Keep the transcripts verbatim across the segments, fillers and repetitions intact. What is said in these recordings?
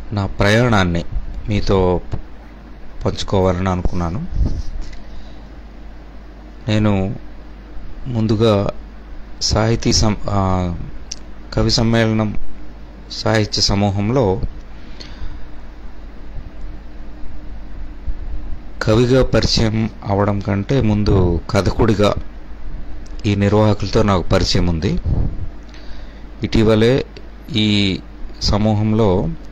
నా ప్రయాణాన్ని మీతో పంచుకోవాలని అనుకున్నాను. నేను ముందుగా సాహితీ సం కవి సమ్మేళనం సాహిత్య సమూహంలో కవిగా పరిచయం అవడం కంటే ముందు కథకుడిగా ఈ నిర్వాహకులతో నాకు పరిచయం ఉంది. ఇటీవలే ఈ సమూహంలో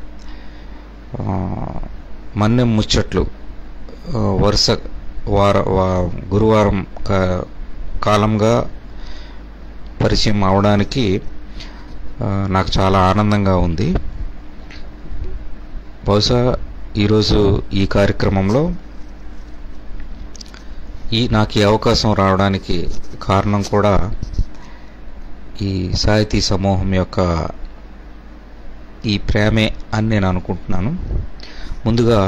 మన్నెం ముచ్చట్లు వరుస వార గురువారం కాలంగా పరిచయం అవడానికి నాకు చాలా ఆనందంగా ఉంది. బహుశా ఈరోజు ఈ కార్యక్రమంలో ఈ నాకు ఈ అవకాశం రావడానికి కారణం కూడా ఈ సాహితీ సమూహం యొక్క ఈ ప్రేమే అని నేను అనుకుంటున్నాను. ముందుగా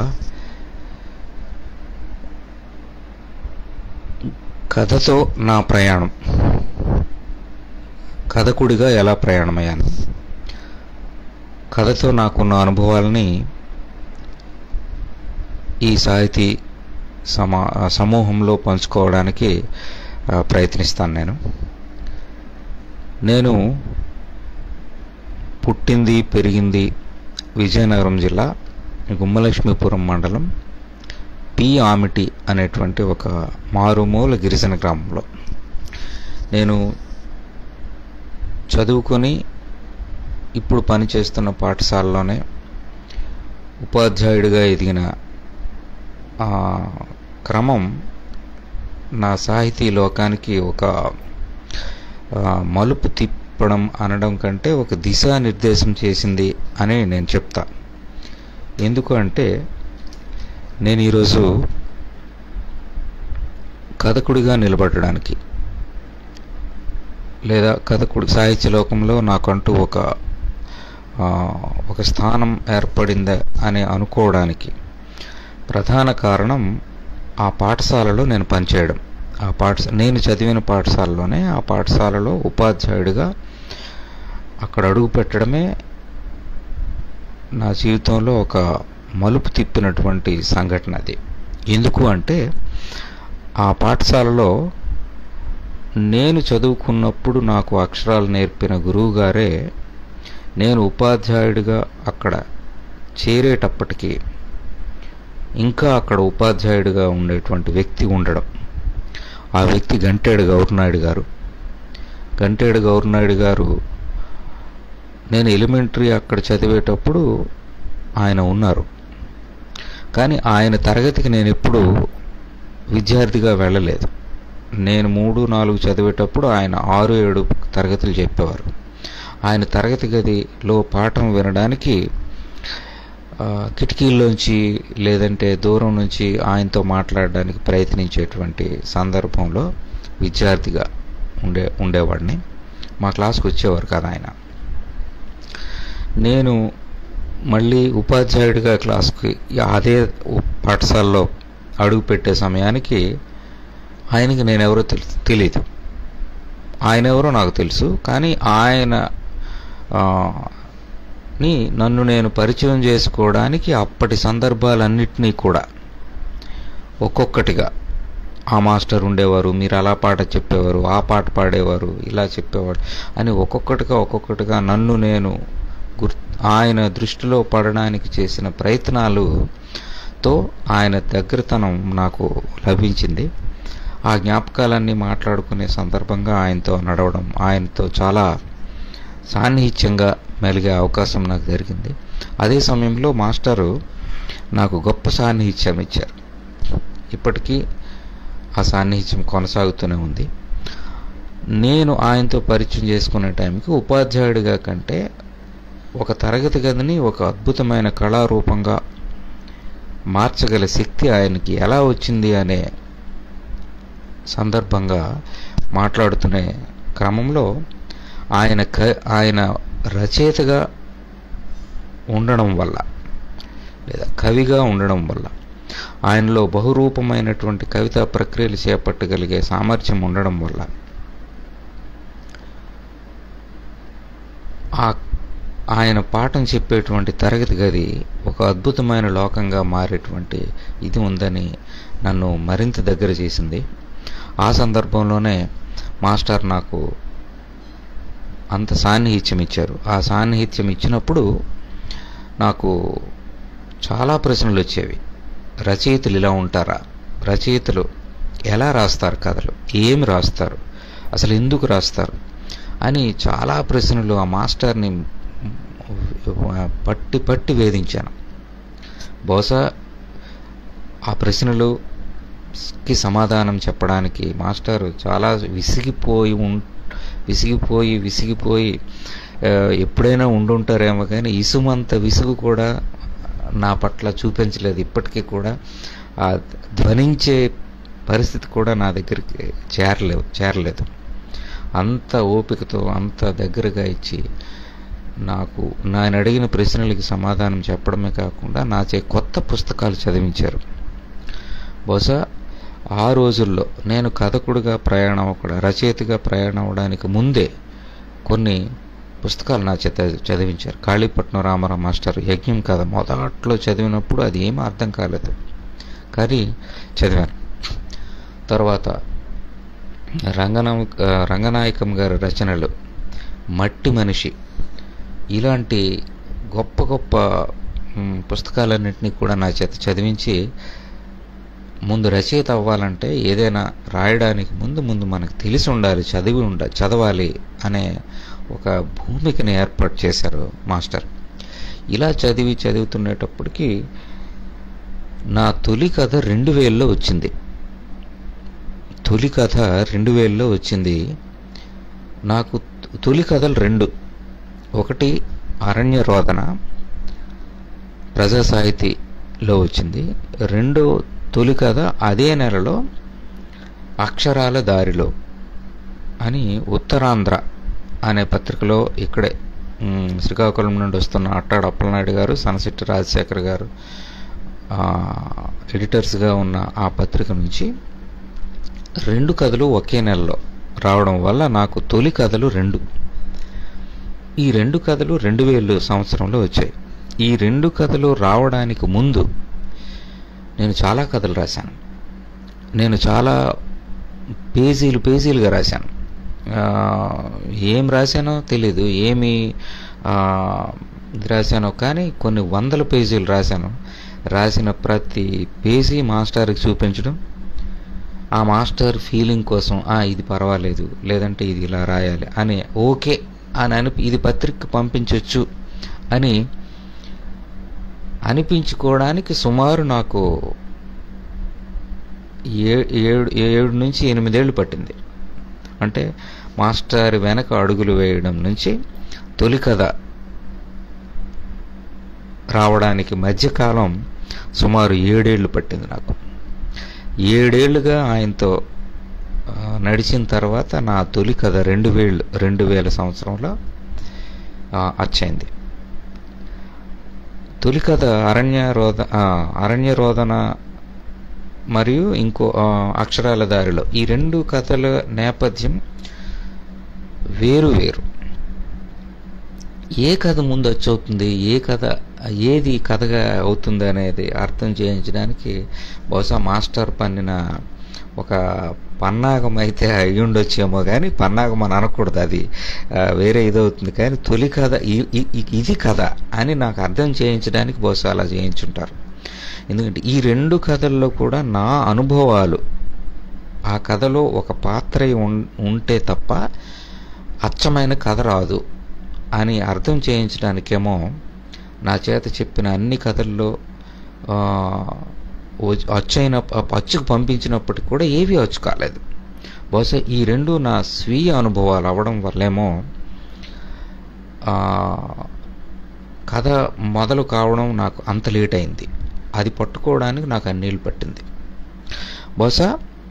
కథతో నా ప్రయాణం, కథకుడిగా ఎలా ప్రయాణమయ్యాను, కథతో నాకున్న అనుభవాలని ఈ సాహితీ సమా సమూహంలో పంచుకోవడానికి ప్రయత్నిస్తాను. నేను నేను పుట్టింది పెరిగింది విజయనగరం జిల్లా గుమ్మలక్ష్మీపురం మండలం పి ఆమిటి అనేటువంటి ఒక మారుమూల గిరిజన గ్రామంలో. నేను చదువుకొని ఇప్పుడు పనిచేస్తున్న పాఠశాలలోనే ఉపాధ్యాయుడిగా ఎదిగిన క్రమం నా సాహితీ లోకానికి ఒక మలుపు తిప్పడం అనడం కంటే ఒక దిశానిర్దేశం చేసింది అని నేను చెప్తా. ఎందుకు అంటే నేను ఈరోజు కథకుడిగా నిలబడడానికి లేదా కథకుడి సాహిత్య లోకంలో నాకంటూ ఒక ఒక స్థానం ఏర్పడిందా అని అనుకోవడానికి ప్రధాన కారణం ఆ పాఠశాలలో నేను పనిచేయడం. ఆ పాఠశా నేను చదివిన పాఠశాలలోనే ఆ పాఠశాలలో ఉపాధ్యాయుడిగా అక్కడ అడుగు పెట్టడమే నా జీవితంలో ఒక మలుపు తిప్పినటువంటి సంఘటన అది. ఎందుకు అంటే ఆ పాఠశాలలో నేను చదువుకున్నప్పుడు నాకు అక్షరాలు నేర్పిన గురువు గారే నేను ఉపాధ్యాయుడిగా అక్కడ చేరేటప్పటికీ ఇంకా అక్కడ ఉపాధ్యాయుడిగా ఉండేటువంటి వ్యక్తి ఉండడం. ఆ వ్యక్తి గంటేడు గౌరనాయుడు గారు. గంటేడు గౌరనాయుడు గారు నేను ఎలిమెంటరీ అక్కడ చదివేటప్పుడు ఆయన ఉన్నారు, కానీ ఆయన తరగతికి నేను ఎప్పుడు విద్యార్థిగా వెళ్ళలేదు. నేను మూడు నాలుగు చదివేటప్పుడు ఆయన ఆరు ఏడు తరగతులు చెప్పేవారు. ఆయన తరగతి గదిలో పాఠం వినడానికి కిటికీల్లోంచి లేదంటే దూరం నుంచి ఆయనతో మాట్లాడడానికి ప్రయత్నించేటువంటి సందర్భంలో విద్యార్థిగా ఉండే ఉండేవాడిని. మా క్లాస్కి వచ్చేవారు కదా ఆయన. నేను మళ్ళీ ఉపాధ్యాయుడిగా క్లాస్కి అదే పాఠశాలలో అడుగు పెట్టే సమయానికి ఆయనకి నేనెవరో తెలి తెలియదు ఆయన ఎవరో నాకు తెలుసు. కానీ ఆయన ని నన్ను నేను పరిచయం చేసుకోవడానికి అప్పటి సందర్భాలన్నింటినీ కూడా ఒక్కొక్కటిగా ఆ మాస్టర్ ఉండేవారు, మీరు అలా పాట చెప్పేవారు, ఆ పాట పాడేవారు, ఇలా చెప్పేవాడు అని ఒక్కొక్కటిగా ఒక్కొక్కటిగా నన్ను నేను గుర్ ఆయన దృష్టిలో పడడానికి చేసిన ప్రయత్నాలతో ఆయన దగ్గరతనం నాకు లభించింది. ఆ జ్ఞాపకాలన్నీ మాట్లాడుకునే సందర్భంగా ఆయనతో నడవడం, ఆయనతో చాలా సాన్నిహిత్యంగా మెలిగే అవకాశం నాకు జరిగింది. అదే సమయంలో మాస్టరు నాకు గొప్ప సాన్నిహిత్యం ఇచ్చారు. ఇప్పటికీ ఆ సాన్నిహిత్యం కొనసాగుతూనే ఉంది. నేను ఆయనతో పరిచయం చేసుకునే టైంకి ఉపాధ్యాయుడిగా కంటే ఒక తరగతి గదిని ఒక అద్భుతమైన కళారూపంగా మార్చగల శక్తి ఆయనకి ఎలా వచ్చింది అనే సందర్భంగా మాట్లాడుతునే క్రమంలో ఆయన క ఆయన రచయితగా ఉండడం వల్ల లేదా కవిగా ఉండడం వల్ల ఆయనలో బహురూపమైనటువంటి కవితా ప్రక్రియలు చేపట్టగలిగే సామర్థ్యం ఉండడం వల్ల ఆ ఆయన పాఠం చెప్పేటువంటి తరగతి గది అద్భుతమైన లోకంగా మారేటువంటి ఇది ఉందని నన్ను మరింత దగ్గర చేసింది. ఆ సందర్భంలోనే మాస్టర్ నాకు అంత సాన్నిహిత్యం ఇచ్చారు. ఆ సాన్నిహిత్యం ఇచ్చినప్పుడు నాకు చాలా ప్రశ్నలు వచ్చేవి. రచయితలు ఇలా ఉంటారా? రచయితలు ఎలా రాస్తారు కథలు? ఏమి రాస్తారు? అసలు ఎందుకు రాస్తారు అని చాలా ప్రశ్నలు ఆ మాస్టర్ని పట్టి పట్టి వేధించాను. బహుశా ఆ ప్రశ్నలుకి సమాధానం చెప్పడానికి మాస్టర్ చాలా విసిగిపోయి ఉం విసిగిపోయి విసిగిపోయి ఎప్పుడైనా ఉండుంటారేమో కానీ ఇసుమంత విసుగు కూడా నా పట్ల చూపించలేదు. ఇప్పటికీ కూడా ఆ ధ్వనించే పరిస్థితి కూడా నా దగ్గరికి చేరలేవు చేరలేదు అంత ఓపికతో అంత దగ్గరగా ఇచ్చి నాకు నేను అడిగిన ప్రశ్నలకి సమాధానం చెప్పడమే కాకుండా నాచే కొత్త పుస్తకాలు చదివించారు. బహుశా ఆ రోజుల్లో నేను కథకుడిగా ప్రయాణం అవ్వకుండా రచయితగా ప్రయాణం అవ్వడానికి ముందే కొన్ని పుస్తకాలు నా చేత చదివించారు. కాళీపట్నం రామారావు మాస్టర్ యజ్ఞం కథ మొదట్లో చదివినప్పుడు అది ఏమీ అర్థం కాలేదు, కానీ చదివాను. తర్వాత రంగన రంగనాయకం గారి రచనలు, మట్టి మనిషి, ఇలాంటి గొప్ప గొప్ప పుస్తకాలన్నింటినీ కూడా నా చేత చదివించి ముందు రచయిత అవ్వాలంటే ఏదైనా రాయడానికి ముందు ముందు మనకు తెలిసి ఉండాలి, చదివి ఉండ చదవాలి అనే ఒక భూమికని ఏర్పాటు చేశారు మాస్టర్. ఇలా చదివి చదువుతునేటప్పటికీ నా తొలి కథ రెండు వేలలో వచ్చింది. తొలి కథ రెండు వేలలో వచ్చింది. నాకు తొలి కథలు రెండు, ఒకటి అరణ్య రోదన ప్రజా సాహితీలో వచ్చింది. రెండో తొలి కథ అదే నెలలో అక్షరాల దారిలో అని ఉత్తరాంధ్ర అనే పత్రికలో ఇక్కడే శ్రీకాకుళం నుండి వస్తున్న అట్టాడు అప్పలనాయుడు గారు, సనసిట్టి రాజశేఖర్ గారు ఎడిటర్స్గా ఉన్న ఆ పత్రిక నుంచి రెండు కథలు ఒకే నెలలో రావడం వల్ల నాకు తొలి కథలు రెండు. ఈ రెండు కథలు రెండు వేలు సంవత్సరంలో వచ్చాయి. ఈ రెండు కథలు రావడానికి ముందు నేను చాలా కథలు రాశాను. నేను చాలా పేజీలు పేజీలుగా రాశాను. ఏం రాశానో తెలీదు, ఏమి రాశానో కానీ కొన్ని వందల పేజీలు రాశాను. రాసిన ప్రతి పేజీ మాస్టర్కి చూపించడం, ఆ మాస్టర్ ఫీలింగ్ కోసం ఇది పర్వాలేదు, లేదంటే ఇది ఇలా రాయాలి అని ఓకే అని అనిపి ఇది పత్రికకు పంపించవచ్చు అని అనిపించుకోవడానికి సుమారు నాకు ఏడు ఏడు నుంచి ఎనిమిదేళ్ళు పట్టింది. అంటే మాస్టర్ వెనక అడుగులు వేయడం నుంచి తొలి కథ రావడానికి మధ్యకాలం సుమారు ఏడేళ్లు పట్టింది నాకు. ఏడేళ్లుగా ఆయనతో నడిచిన తర్వాత నా తొలి కథ రెండు వేలు రెండు వేల సంవత్సరంలో వచ్చింది. తొలి కథ అరణ్య రోద అరణ్య రోదన మరియు ఇంకో అక్షరాల దారిలో, ఈ రెండు కథల నేపథ్యం వేరు వేరు. ఏ కథ ముందు వచ్చవుతుంది, ఏ కథ ఏది కథగా అవుతుంది అనేది అర్థం చేయించడానికి బహుశా మాస్టర్ పన్నిన ఒక పన్నాగం అయితే అయి ఉండొచ్చేమో, కానీ పన్నాగం అని అనకూడదు, అది వేరే ఇదవుతుంది. కానీ తొలి కథ ఇది కథ అని నాకు అర్థం చేయించడానికి బహుశా అలా చేయించుంటారు. ఎందుకంటే ఈ రెండు కథల్లో కూడా నా అనుభవాలు, ఆ కథలో ఒక పాత్ర ఉంటే తప్ప అచ్చమైన కథ రాదు అని అర్థం చేయించడానికేమో నా చేత చెప్పిన అన్ని కథల్లో అచ్చైన అచ్చుకు పంపించినప్పటికి కూడా ఏవి అచ్చు కాలేదు. బహుశా ఈ రెండు నా స్వీయ అనుభవాలు అవ్వడం వల్లేమో కథ మొదలు కావడం నాకు అంత లేట్ అయింది. అది పట్టుకోవడానికి నాకు అన్నేళ్ళు పట్టింది. బహుశా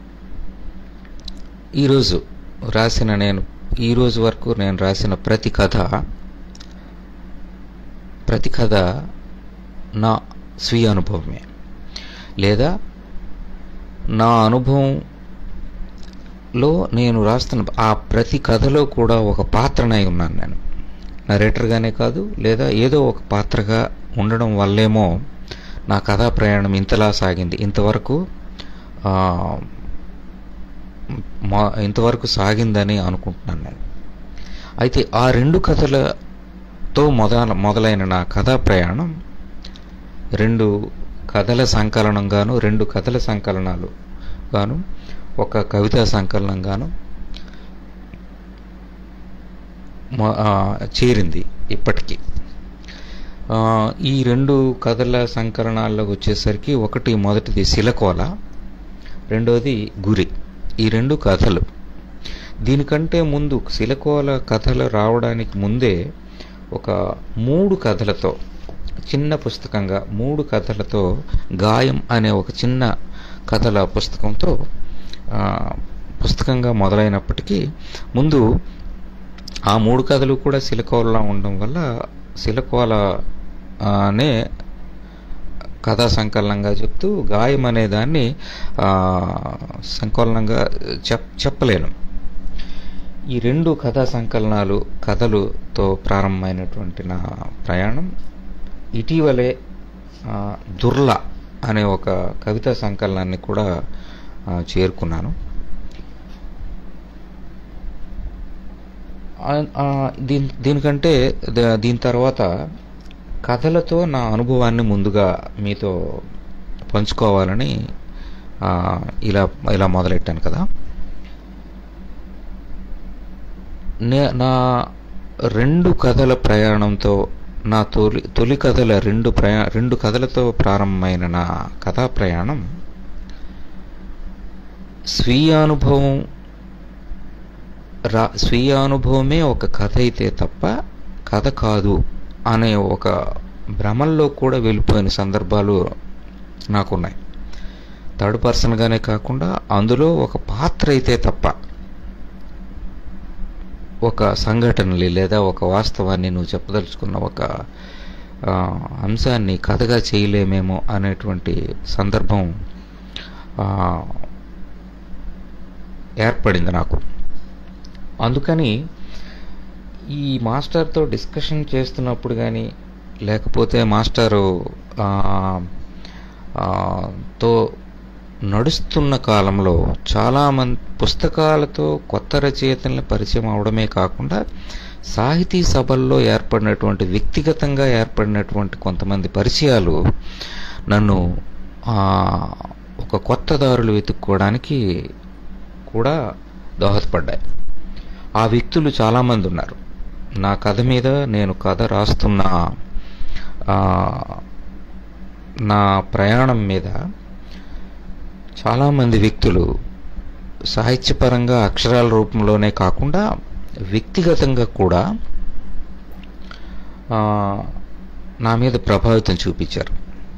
ఈరోజు రాసిన నేను ఈరోజు వరకు నేను రాసిన ప్రతి కథ ప్రతి కథ నా స్వీయ అనుభవమే, లేదా నా అనుభవంలో నేను రాస్తున్న ఆ ప్రతి కథలో కూడా ఒక పాత్రనై ఉన్నాను. నేను నరేటర్గానే కాదు, లేదా ఏదో ఒక పాత్రగా ఉండడం వల్లేమో నా కథా ప్రయాణం ఇంతలా సాగింది. ఇంతవరకు మా ఇంతవరకు సాగిందని అనుకుంటున్నాను నేను. అయితే ఆ రెండు కథలతో మొదల మొదలైన నా కథా ప్రయాణం రెండు కథల సంకలనంగాను రెండు కథల సంకలనాలు గాను ఒక కవితా సంకలనంగాను చేరింది ఇప్పటికీ. ఈ రెండు కథల సంకలనాల్లో వచ్చేసరికి ఒకటి మొదటిది శిలకోల, రెండోది గురి. ఈ రెండు కథలు. దీనికంటే ముందు శిలకోల కథలు రావడానికి ముందే ఒక మూడు కథలతో చిన్న పుస్తకంగా మూడు కథలతో గాయం అనే ఒక చిన్న కథల పుస్తకంతో పుస్తకంగా మొదలైనప్పటికీ ముందు ఆ మూడు కథలు కూడా శిలకోలలా ఉండడం వల్ల శిలకోల అనే కథా సంకలనంగా చెప్తూ గాయం అనే దాన్ని సంకలనంగా చెప్ చెప్పలేను ఈ రెండు కథా సంకలనాలు కథలుతో ప్రారంభమైనటువంటి నా ప్రయాణం ఇటీవలే దుర్ల అనే ఒక కవితా సంకలనాన్ని కూడా చేరుకున్నాను. దీని దీనికంటే దీని తర్వాత కథలతో నా అనుభవాన్ని ముందుగా మీతో పంచుకోవాలని ఇలా ఇలా మొదలెట్టాను కదా. నే నా రెండు కథల ప్రయాణంతో నా తొలి తొలి కథల రెండు ప్రయా రెండు కథలతో ప్రారంభమైన నా కథా ప్రయాణం స్వీయానుభవం రా స్వీయానుభవమే ఒక కథ అయితే తప్ప కథ కాదు అనే ఒక భ్రమల్లో కూడా వెళ్ళిపోయిన సందర్భాలు నాకున్నాయి. థర్డ్ పర్సన్గానే కాకుండా అందులో ఒక పాత్ర అయితే తప్ప ఒక సంఘటనలు లేదా ఒక వాస్తవాన్ని నువ్వు చెప్పదలుచుకున్న ఒక అంశాన్ని కథగా చేయలేమేమో అనేటువంటి సందర్భం ఏర్పడింది నాకు. అందుకని ఈ మాస్టర్తో డిస్కషన్ చేస్తున్నప్పుడు కానీ లేకపోతే మాస్టరు తో నడుస్తున్న కాలంలో చాలామంది పుస్తకాలతో కొత్త రచయితలను పరిచయం అవడమే కాకుండా సాహితీ సభల్లో ఏర్పడినటువంటి వ్యక్తిగతంగా ఏర్పడినటువంటి కొంతమంది పరిచయాలు నన్ను ఒక కొత్త దారులు వెతుక్కోవడానికి కూడా దోహదపడ్డాయి. ఆ వ్యక్తులు చాలామంది ఉన్నారు. నా కథ మీద నేను కథ రాస్తున్న నా ప్రయాణం మీద చాలామంది వ్యక్తులు సాహిత్యపరంగా అక్షరాల రూపంలోనే కాకుండా వ్యక్తిగతంగా కూడా నా మీద ప్రభావితం చూపించారు.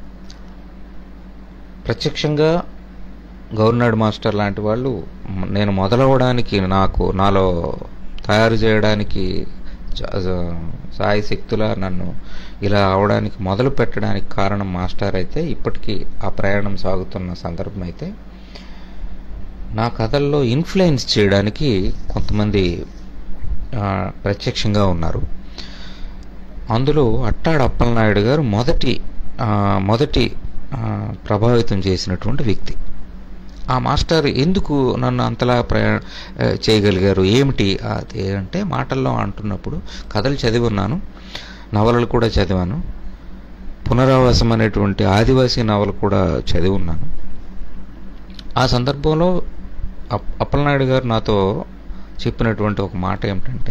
ప్రత్యక్షంగా గవర్నర్ మాస్టర్ లాంటి వాళ్ళు నేను మొదలవడానికి నాకు నాలో తయారు చేయడానికి సాయి శక్తులా నన్ను ఇలా అవడానికి మొదలు పెట్టడానికి కారణం మాస్టర్ అయితే ఇప్పటికీ ఆ ప్రయాణం సాగుతున్న సందర్భం అయితే నా కథల్లో ఇన్ఫ్లుయెన్స్ చేయడానికి కొంతమంది ప్రత్యక్షంగా ఉన్నారు. అందులో అట్టాడు అప్పలనాయుడు గారు మొదటి మొదటి ప్రభావితం చేసినటువంటి వ్యక్తి. ఆ మాస్టర్ ఎందుకు నన్ను అంతలా ప్రయా చేయగలిగారు ఏమిటి అది అంటే మాటల్లో అంటున్నప్పుడు కథలు చదివి ఉన్నాను, నవలలు కూడా చదివాను, పునరావాసం అనేటువంటి ఆదివాసీ నవల కూడా చదివి ఉన్నాను. ఆ సందర్భంలో అప్పలనాయుడు గారు నాతో చెప్పినటువంటి ఒక మాట ఏమిటంటే,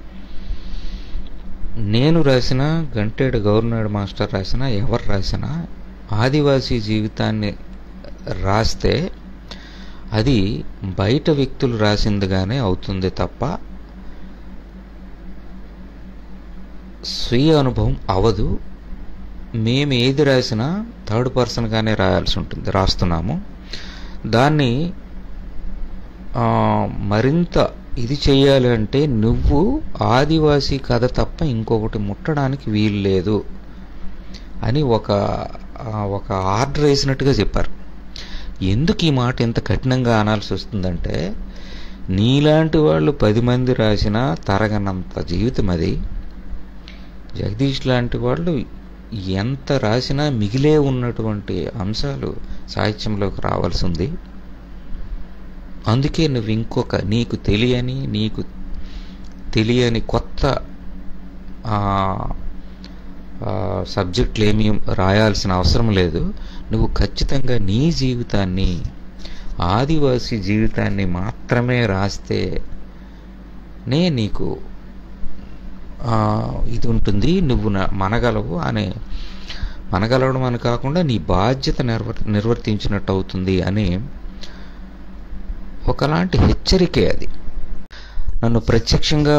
నేను రాసిన గంటేడు గవర్నర్ మాస్టర్ రాసిన ఎవరు రాసినా ఆదివాసీ జీవితాన్ని రాస్తే అది బయట వ్యక్తులు రాసిందిగానే అవుతుంది తప్ప స్వీయ అనుభవం అవదు. మేము ఏది రాసినా థర్డ్ పర్సన్గానే రాయాల్సి ఉంటుంది, రాస్తున్నాము. దాన్ని మరింత ఇది చేయాలి అంటే నువ్వు ఆదివాసీ కథ తప్ప ఇంకొకటి ముట్టడానికి వీలు లేదు అని ఒక ఒక ఆర్డర్ వేసినట్టుగా చెప్పారు. ఎందుకు ఈ మాట ఎంత కఠినంగా అనాల్సి వస్తుందంటే, నీలాంటి వాళ్ళు పది మంది రాసినా తరగనంత జీవితం అది. జగదీష్ లాంటి వాళ్ళు ఎంత రాసినా మిగిలే ఉన్నటువంటి అంశాలు సాహిత్యంలోకి రావాల్సి ఉంది. అందుకే నువ్వు ఇంకొక నీకు తెలియని నీకు తెలియని కొత్త సబ్జెక్టులు ఏమీ రాయాల్సిన అవసరం లేదు. నువ్వు ఖచ్చితంగా నీ జీవితాన్ని, ఆదివాసీ జీవితాన్ని మాత్రమే రాస్తే నే నీకు ఇది ఉంటుంది, నువ్వు మనగలవు అనే మనగలవడం అని కాకుండా నీ బాధ్యత నిర్వర్ నిర్వర్తించినట్టు అవుతుంది అని ఒకలాంటి హెచ్చరికే అది. నన్ను ప్రత్యక్షంగా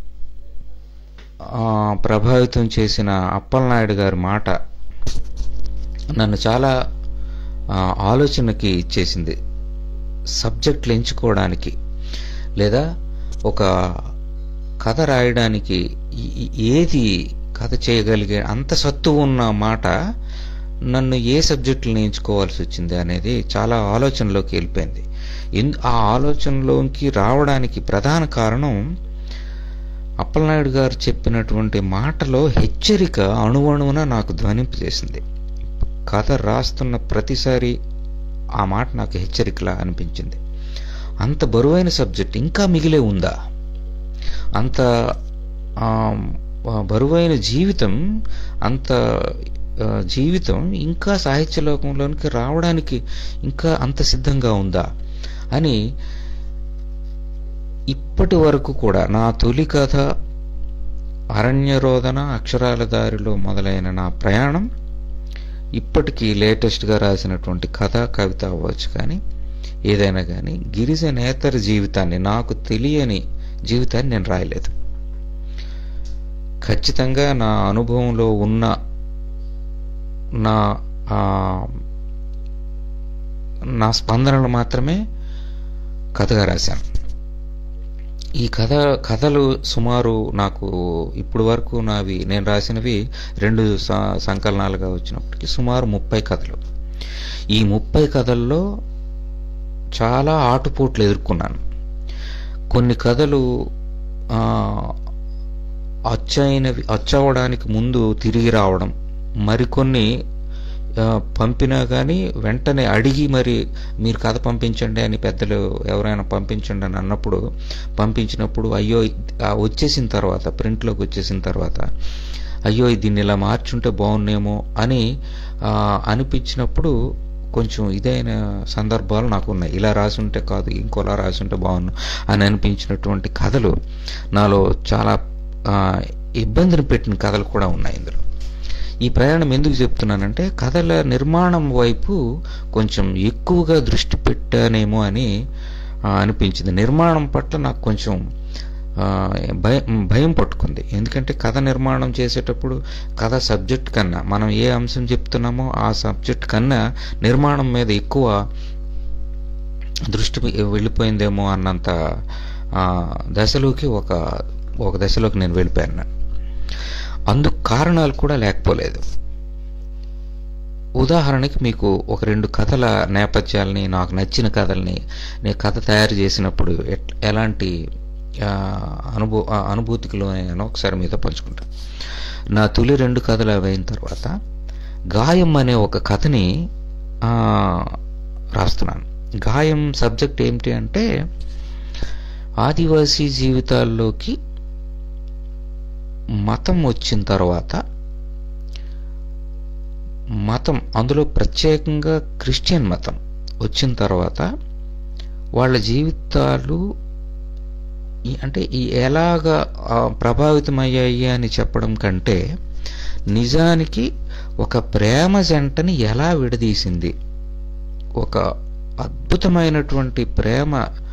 ప్రభావితం చేసిన అప్పలనాయుడు గారి మాట నన్ను చాలా ఆలోచనకి ఇచ్చేసింది. సబ్జెక్టులు ఎంచుకోవడానికి లేదా ఒక కథ రాయడానికి ఏది కథ చేయగలిగే అంత సత్తు ఉన్న మాట నన్ను ఏ సబ్జెక్టులను ఎంచుకోవాల్సి వచ్చింది అనేది చాలా ఆలోచనలోకి వెళ్ళిపోయింది. ఆ ఆలోచనలోకి రావడానికి ప్రధాన కారణం అప్పలనాయుడు గారు చెప్పినటువంటి మాటలో హెచ్చరిక అణువణువున నాకు ధ్వనింపజేసింది. కథ రాస్తున్న ప్రతిసారి ఆ మాట నాకు హెచ్చరికలా అనిపించింది. అంత బరువైన సబ్జెక్ట్ ఇంకా మిగిలే ఉందా, అంత బరువైన జీవితం అంత జీవితం ఇంకా సాహిత్య లోకంలోనికి రావడానికి ఇంకా అంత సిద్ధంగా ఉందా అని ఇప్పటి వరకు కూడా నా తొలి కథ అరణ్యరోదన, అక్షరాల దారిలో మొదలైన నా ప్రయాణం, ఇప్పటికీ లేటెస్ట్గా రాసినటువంటి కథ కవిత అవ్వచ్చు కానీ ఏదైనా కానీ గిరిజనేతర జీవితాన్ని, నాకు తెలియని జీవితాన్ని నేను రాయలేదు. ఖచ్చితంగా నా అనుభవంలో ఉన్న నా నా స్పందనలు మాత్రమే కథగా రాశాను. ఈ కథ కథలు సుమారు నాకు ఇప్పుడు వరకు నావి నేను రాసినవి రెండు సంకలనాలుగా వచ్చినప్పటికీ సుమారు ముప్పై కథలు. ఈ ముప్పై కథల్లో చాలా ఆటుపోట్లు ఎదుర్కొన్నాను. కొన్ని కథలు అచ్చైనవి అచ్చవడానికి ముందు తిరిగి రావడం, మరికొన్ని పంపినా కానీ వెంటనే అడిగి మరి మీరు కథ పంపించండి అని పెద్దలు ఎవరైనా పంపించండి అని అన్నప్పుడు పంపించినప్పుడు అయ్యో వచ్చేసిన తర్వాత ప్రింట్లోకి వచ్చేసిన తర్వాత అయ్యో దీన్ని ఇలా మార్చుంటే బాగున్నేమో అని అనిపించినప్పుడు కొంచెం ఇదైన సందర్భాలు నాకు ఉన్నాయి. ఇలా రాసుంటే కాదు ఇంకోలా రాసుంటే బాగున్ను అని అనిపించినటువంటి కథలు నాలో చాలా ఇబ్బందిని పెట్టిన కథలు కూడా ఉన్నాయి. ఇందులో ఈ ప్రయాణం ఎందుకు చెప్తున్నానంటే కథల నిర్మాణం వైపు కొంచెం ఎక్కువగా దృష్టి పెట్టానేమో అని అనిపించింది. నిర్మాణం పట్ల నాకు కొంచెం భయం భయం పట్టుకుంది. ఎందుకంటే కథ నిర్మాణం చేసేటప్పుడు కథ సబ్జెక్ట్ కన్నా మనం ఏ అంశం చెప్తున్నామో ఆ సబ్జెక్ట్ కన్నా నిర్మాణం మీద ఎక్కువ దృష్టి వెళ్ళిపోయిందేమో అన్నంత దశలోకి ఒక ఒక దశలోకి నేను వెళ్ళిపోయాను. అందుకు కారణాలు కూడా లేకపోలేదు. ఉదాహరణకి మీకు ఒక రెండు కథల నేపథ్యాలని, నాకు నచ్చిన కథల్ని నేను కథ తయారు చేసినప్పుడు ఎలాంటి అనుభూ అనుభూతికి లోనైనా ఒకసారి మీతో పంచుకుంటాను. నా తొలి రెండు కథలు అయిన తర్వాత గాయం అనే ఒక కథని రాస్తున్నాను. గాయం సబ్జెక్ట్ ఏమిటి అంటే ఆదివాసీ జీవితాల్లోకి మతం వచ్చిన తర్వాత, మతం అందులో ప్రత్యేకంగా క్రిస్టియన్ మతం వచ్చిన తర్వాత వాళ్ళ జీవితాలు అంటే ఈ ఎలాగా ప్రభావితమయ్యాయి అని చెప్పడం కంటే నిజానికి ఒక ప్రేమ జంటని ఎలా విడదీసింది, ఒక అద్భుతమైనటువంటి ప్రేమ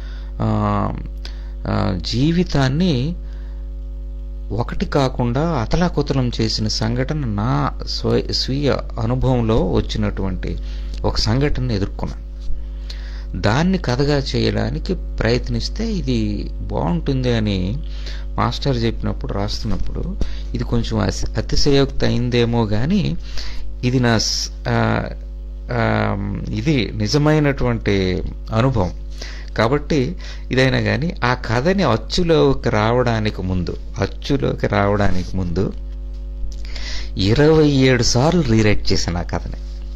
జీవితాన్ని ఒకటి కాకుండా అతలాకుతలం చేసిన సంఘటన నా స్వ స్వీయ అనుభవంలో వచ్చినటువంటి ఒక సంఘటనను ఎదుర్కొన్నాను. దాన్ని కథగా చేయడానికి ప్రయత్నిస్తే ఇది బాగుంటుంది అని మాస్టర్ చెప్పినప్పుడు రాస్తున్నప్పుడు ఇది కొంచెం అతిశయోక్తి అయిందేమో కానీ ఇది నా ఇది నిజమైనటువంటి అనుభవం కాబట్టి ఇదైనా కానీ ఆ కథని అచ్చులోకి రావడానికి ముందు అచ్చులోకి రావడానికి ముందు ఇరవై ఏడు సార్లు రీరైట్ చేశాను ఆ కథని.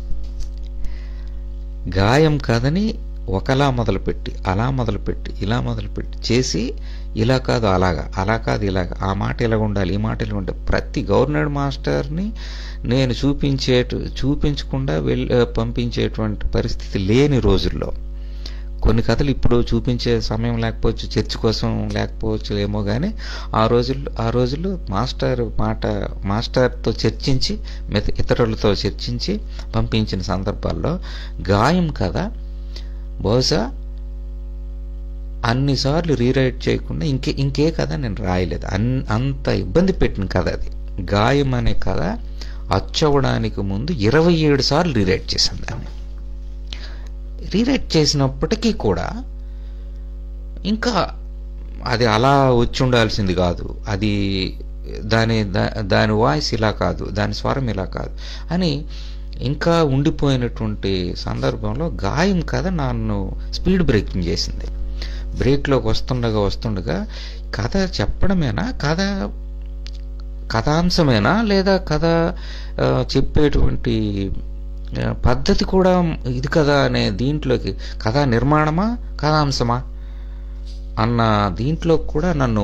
గాయం కథని ఒకలా మొదలుపెట్టి అలా మొదలుపెట్టి ఇలా మొదలుపెట్టి చేసి ఇలా కాదు అలాగా, అలా కాదు ఇలాగా, ఆ మాట ఇలా ఉండాలి, ఈ మాట ఇలా ఉండాలి, ప్రతి గవర్నమెంట్ మాస్టర్ని నేను చూపించేటు చూపించకుండా వెళ్ళి పంపించేటువంటి పరిస్థితి లేని రోజుల్లో కొన్ని కథలు ఇప్పుడు చూపించే సమయం లేకపోవచ్చు, చర్చ్ కోసం లేకపోవచ్చు ఏమో కానీ ఆ రోజుల్లో ఆ రోజుల్లో మాస్టర్ మాట మాస్టర్తో చర్చించి మిగతా ఇతరులతో చర్చించి పంపించిన సందర్భాల్లో గాయం కథ బహుశా అన్నిసార్లు రీరైట్ చేయకుండా ఇంకే ఇంకే కథ నేను రాయలేదు. అన్ అంత ఇబ్బంది పెట్టిన కథ అది. గాయం అనే కథ అచ్చవడానికి ముందు ఇరవై ఏడు సార్లు రీరైట్ చేశాను దాన్ని. రీరైట్ చేసినప్పటికీ కూడా ఇంకా అది అలా వచ్చి ఉండాల్సింది కాదు, అది దాని దాని వాయిస్ ఇలా కాదు, దాని స్వరం ఇలా కాదు అని ఇంకా ఉండిపోయినటువంటి సందర్భంలో గాయం కథ నన్ను స్పీడ్ బ్రేకింగ్ చేసింది. బ్రేక్లోకి వస్తుండగా వస్తుండగా కథ చెప్పడమేనా, కథ కథాంశమేనా, లేదా కథ చెప్పేటువంటి పద్ధతి కూడా ఇది కదా అనే దీంట్లోకి, కథా నిర్మాణమా కథాంశమా అన్న దీంట్లో కూడా నన్ను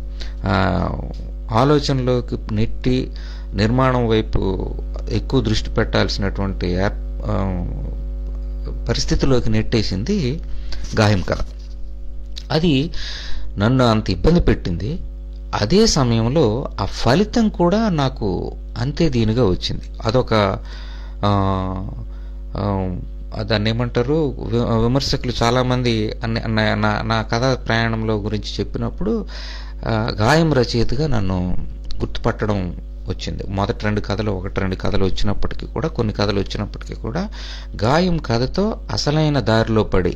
ఆలోచనలోకి నెట్టి నిర్మాణం వైపు ఎక్కువ దృష్టి పెట్టాల్సినటువంటి పరిస్థితిలోకి నెట్టేసింది గాయం కథ. అది నన్ను అంత ఇబ్బంది పెట్టింది. అదే సమయంలో ఆ ఫలితం కూడా నాకు అంతే దీనిగా వచ్చింది. అదొక దాన్ని ఏమంటారు, విమర్శకులు చాలామంది అన్ని నా నా కథ ప్రయాణంలో గురించి చెప్పినప్పుడు గాయం రచయితగా నన్ను గుర్తుపట్టడం వచ్చింది. మొదటి రెండు కథలు ఒకటి రెండు కథలు వచ్చినప్పటికీ కూడా కొన్ని కథలు వచ్చినప్పటికీ కూడా గాయం కథతో అసలైన దారిలో పడి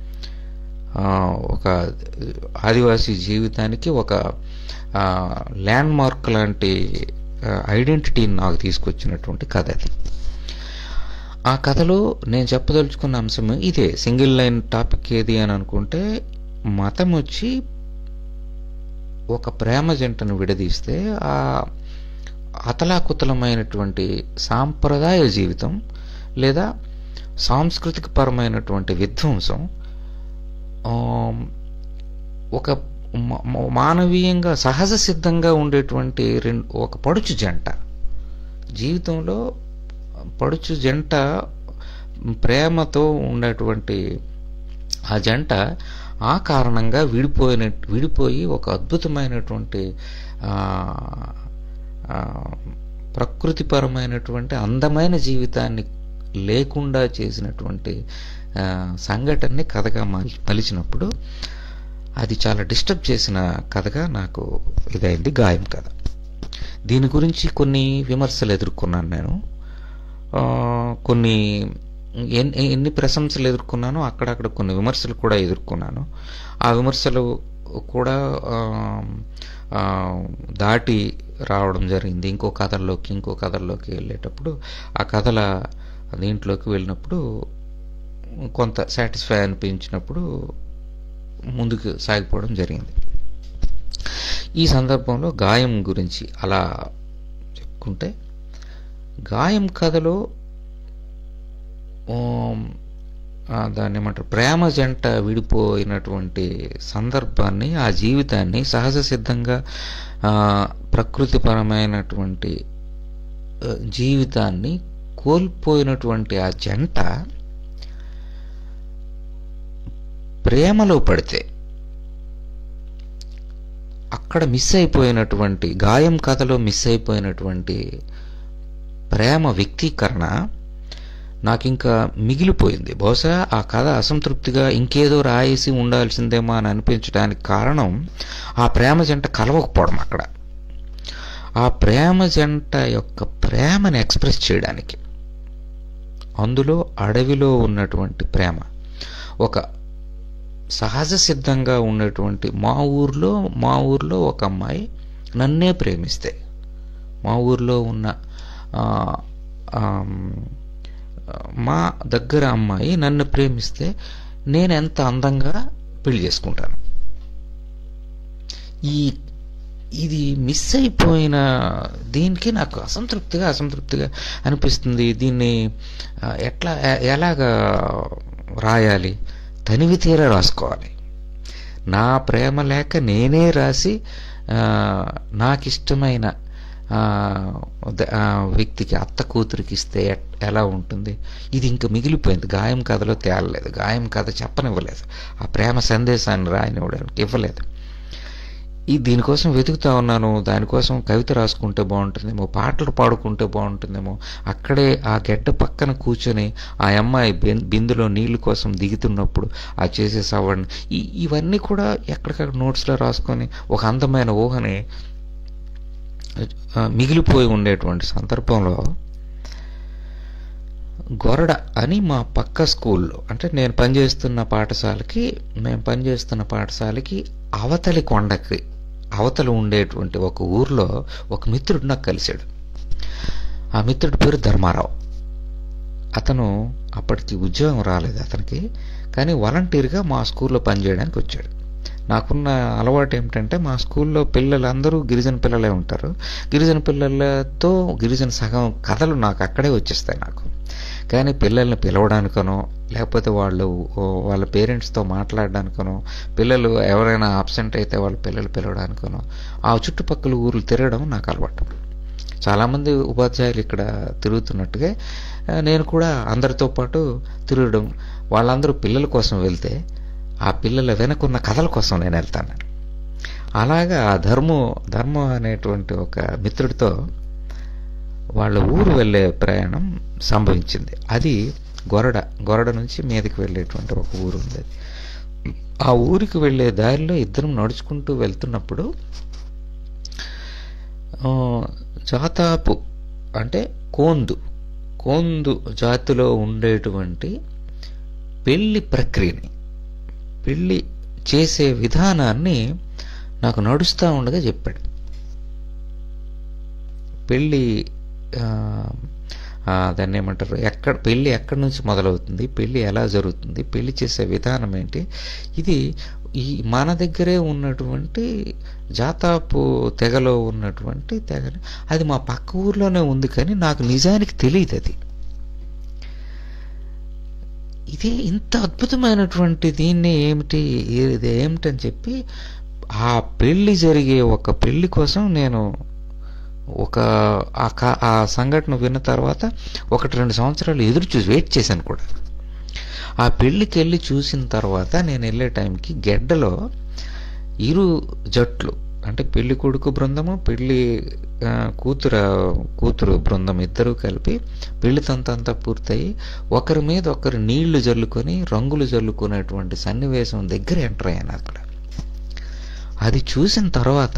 ఒక ఆదివాసీ జీవితానికి ఒక ల్యాండ్ మార్క్ లాంటి ఐడెంటిటీని నాకు తీసుకొచ్చినటువంటి కథ అది. ఆ కథలో నేను చెప్పదలుచుకున్న అంశం ఇదే. సింగిల్ లైన్ టాపిక్ ఏది అని అనుకుంటే, మతం వచ్చి ఒక ప్రేమ జంటను విడదీస్తే ఆ అతలాకుతలమైనటువంటి సాంప్రదాయ జీవితం లేదా సాంస్కృతిక పరమైనటువంటి విధ్వంసం ఒక మానవీయంగా సహజ సిద్ధంగా ఉండేటువంటి రెండు ఒక పడుచు జంట జీవితంలో పడుచు జంట ప్రేమతో ఉన్నటువంటి ఆ జంట ఆ కారణంగా విడిపోయిన విడిపోయి ఒక అద్భుతమైనటువంటి ప్రకృతిపరమైనటువంటి అందమైన జీవితాన్ని లేకుండా చేసినటువంటి సంఘటనని కథగా మలిచినప్పుడు అది చాలా డిస్టర్బ్ చేసిన కథగా నాకు ఇదైంది గాయం కథ. దీని గురించి కొన్ని విమర్శలు ఎదుర్కొన్నాను నేను. కొన్ని ఎన్ని ఎన్ని ప్రశంసలు ఎదుర్కొన్నానో అక్కడక్కడ కొన్ని విమర్శలు కూడా ఎదుర్కొన్నాను. ఆ విమర్శలు కూడా దాటి రావడం జరిగింది. ఇంకో కథల్లోకి ఇంకో కథల్లోకి వెళ్ళేటప్పుడు ఆ కథల దీంట్లోకి వెళ్ళినప్పుడు కొంత సాటిస్ఫై అనిపించినప్పుడు ముందుకు సాగిపోవడం జరిగింది. ఈ సందర్భంలో గాయం గురించి అలా చెప్పుకుంటే, గాయం కథలో దాన్ని ఏమంటారు, ప్రేమ జంట విడిపోయినటువంటి సందర్భాన్ని, ఆ జీవితాన్ని సహజ సిద్ధంగా ప్రకృతిపరమైనటువంటి జీవితాన్ని కోల్పోయినటువంటి ఆ జంట ప్రేమలో పడితే అక్కడ మిస్ అయిపోయినటువంటి, గాయం కథలో మిస్ అయిపోయినటువంటి ప్రేమ వ్యక్తీకరణ నాకు ఇంకా మిగిలిపోయింది. బహుశా ఆ కథ అసంతృప్తిగా ఇంకేదో రాయేసి ఉండాల్సిందేమో అని అనిపించడానికి కారణం ఆ ప్రేమ జంట కలవకపోవడం. అక్కడ ఆ ప్రేమ జంట యొక్క ప్రేమను ఎక్స్ప్రెస్ చేయడానికి, అందులో అడవిలో ఉన్నటువంటి ప్రేమ, ఒక సహజ సిద్ధంగా ఉన్నటువంటి మా ఊర్లో మా ఊర్లో ఒక అమ్మాయి నన్నే ప్రేమిస్తే, మా ఊర్లో ఉన్న మా దగ్గర అమ్మాయి నన్ను ప్రేమిస్తే నేను ఎంత అందంగా పెళ్లి చేసుకుంటాను. ఈ ఇది మిస్ అయిపోయిన దీనికి నాకు అసంతృప్తిగా అసంతృప్తిగా అనిపిస్తుంది. దీన్ని ఎట్లా ఎలాగా రాయాలి? తనివి తీరా రాసుకోవాలి. నా ప్రేమ లేఖ నేనే రాసి నాకు ఇష్టమైన వ్యక్తికి, అత్త కూతురికి ఇస్తే ఎలా ఉంటుంది? ఇది ఇంకా మిగిలిపోయింది. గాయం కథలో తేలలేదు, గాయం కథ చెప్పనివ్వలేదు, ఆ ప్రేమ సందేశాన్ని రాయనివ్వడానికి ఇవ్వలేదు. ఈ దీనికోసం వెతుకుతా ఉన్నాను. దానికోసం కవిత రాసుకుంటే బాగుంటుందేమో, పాటలు పాడుకుంటే బాగుంటుందేమో. అక్కడే ఆ గెడ్డ పక్కన కూర్చొని ఆ అమ్మాయి బిందులో నీళ్ళ కోసం దిగుతున్నప్పుడు ఆ చేసే సవరణ, ఈ ఇవన్నీ కూడా ఎక్కడికక్కడ నోట్స్లో రాసుకొని ఒక అందమైన ఊహని మిగిలిపోయి ఉండేటువంటి సందర్భంలో గొరడ అని మా పక్క స్కూల్లో, అంటే నేను పనిచేస్తున్న పాఠశాలకి మేము పనిచేస్తున్న పాఠశాలకి అవతలి కొండకి అవతల ఉండేటువంటి ఒక ఊర్లో ఒక మిత్రుడు నాకు కలిశాడు. ఆ మిత్రుడి పేరు ధర్మారావు. అతను అప్పటికి ఉద్యోగం రాలేదు అతనికి, కానీ వాలంటీర్గా మా స్కూల్లో పనిచేయడానికి వచ్చాడు. నాకున్న అలవాటు ఏమిటంటే, మా స్కూల్లో పిల్లలందరూ గిరిజన పిల్లలే ఉంటారు. గిరిజన పిల్లలతో గిరిజన సగం కథలు నాకు అక్కడే వచ్చేస్తాయి నాకు. కానీ పిల్లల్ని పిలవడానికనో, లేకపోతే వాళ్ళు వాళ్ళ పేరెంట్స్తో మాట్లాడడానికనో, పిల్లలు ఎవరైనా అబ్సెంట్ అయితే వాళ్ళ పిల్లలు పిలవడానికనో ఆ చుట్టుపక్కల ఊర్లు తిరగడం నాకు అలవాటు. చాలామంది ఉపాధ్యాయులు ఇక్కడ తిరుగుతున్నట్టుగా నేను కూడా అందరితో పాటు తిరగడం. వాళ్ళందరూ పిల్లల కోసం వెళ్తే ఆ పిల్లల వెనకున్న కథల కోసం నేను వెళ్తాను. అలాగా ఆ ధర్మ ధర్మ అనేటువంటి ఒక మిత్రుడితో వాళ్ళ ఊరు వెళ్ళే ప్రయాణం సంభవించింది. అది గొరడ గొరడ నుంచి మీదకి వెళ్ళేటువంటి ఒక ఊరు ఉంది. ఆ ఊరికి వెళ్ళే దారిలో ఇద్దరం నడుచుకుంటూ వెళ్తున్నప్పుడు జాతాపు అంటే కోందు కోందు జాతిలో ఉండేటువంటి పెళ్లి ప్రక్రియని, పెళ్ళి చేసే విధానాన్ని నాకు నడుస్తూ ఉండగా చెప్పాడు. పెళ్ళి దాన్ని ఏమంటారు, ఎక్కడ పెళ్ళి ఎక్కడి నుంచి మొదలవుతుంది, పెళ్ళి ఎలా జరుగుతుంది, పెళ్ళి చేసే విధానం ఏంటి, ఇది ఈ మన దగ్గరే ఉన్నటువంటి జాతాపు తెగలో ఉన్నటువంటి తెగ, అది మా పక్క ఊర్లోనే ఉంది, కానీ నాకు నిజానికి తెలియదు అది. ఇదే ఇంత అద్భుతమైనటువంటి దీన్ని ఏమిటి ఇది ఏమిటని చెప్పి ఆ పెళ్లి జరిగే ఒక పెళ్లి కోసం నేను ఒక ఆ సంఘటన విన్న తర్వాత ఒకటి రెండు సంవత్సరాలు ఎదురు చూసి వెయిట్ చేశాను కూడా. ఆ పెళ్లికి వెళ్ళి చూసిన తర్వాత నేను వెళ్ళే టైంకి గెడ్డలో ఇరు జట్లు, అంటే పెళ్లి కొడుకు బృందము, పెళ్లి కూతురు కూతురు బృందం ఇద్దరూ కలిపి పెళ్లి తంతంతా పూర్తయి ఒకరి మీద ఒకరు నీళ్లు జల్లుకొని రంగులు జల్లుకునేటువంటి సన్నివేశం దగ్గర ఎంటర్ అయ్యాను అక్కడ. అది చూసిన తర్వాత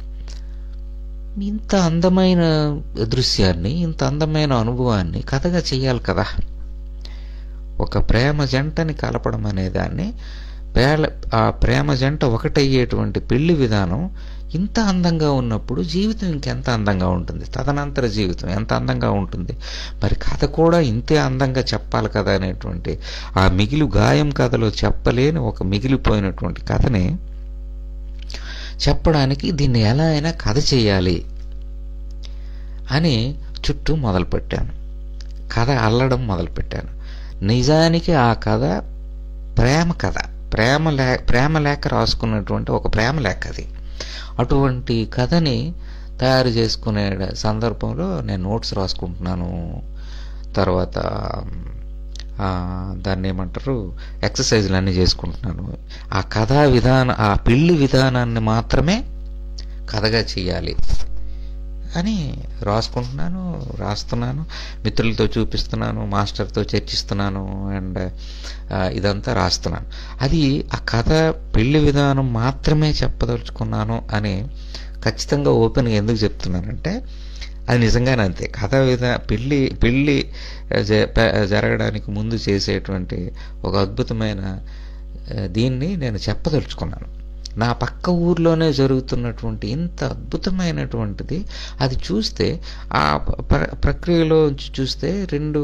ఇంత అందమైన దృశ్యాన్ని, ఇంత అందమైన అనుభవాన్ని కథగా చెయ్యాలి కదా. ఒక ప్రేమ జంటని కలపడం అనేదాన్ని, పేల ఆ ప్రేమ జంట ఒకటయ్యేటువంటి పెళ్లి విధానం ఇంత అందంగా ఉన్నప్పుడు జీవితం ఇంకెంత అందంగా ఉంటుంది, తదనంతర జీవితం ఎంత అందంగా ఉంటుంది. మరి కథ కూడా ఇంతే అందంగా చెప్పాలి కదా అనేటువంటి ఆ మిగిలి గాయం కథలో చెప్పలేని ఒక మిగిలిపోయినటువంటి కథని చెప్పడానికి దీన్ని ఎలా అయినా కథ చేయాలి అని చుట్టూ మొదలుపెట్టాను. కథ అల్లడం మొదలుపెట్టాను. నిజానికి ఆ కథ ప్రేమ కథ, ప్రేమ లే ప్రేమ లేఖ రాసుకున్నటువంటి ఒక ప్రేమ లేఖ అది. అటువంటి కథని తయారు చేసుకునే సందర్భంలో నేను నోట్స్ రాసుకుంటున్నాను. తర్వాత దాన్ని ఏమంటారు, ఎక్సర్సైజ్లు అన్నీ చేసుకుంటున్నాను. ఆ కథా విధానం, ఆ పెళ్లి విధానాన్ని మాత్రమే కథగా చెయ్యాలి అని రాసుకుంటున్నాను, రాస్తున్నాను, మిత్రులతో చూపిస్తున్నాను, మాస్టర్తో చర్చిస్తున్నాను, అండ్ ఇదంతా రాస్తున్నాను. అది ఆ కథ పెళ్లి విధానం మాత్రమే చెప్పదలుచుకున్నాను అని ఖచ్చితంగా ఓపెన్గా ఎందుకు చెప్తున్నానంటే, అది నిజంగానే అంతే. కథ విధా పెళ్ళి పెళ్ళి జరగడానికి ముందు చేసేటువంటి ఒక అద్భుతమైన దీన్ని నేను చెప్పదలుచుకున్నాను. నా పక్క ఊర్లోనే జరుగుతున్నటువంటి ఇంత అద్భుతమైనటువంటిది అది చూస్తే, ఆ ప్ర ప్రక్రియలో చూస్తే రెండు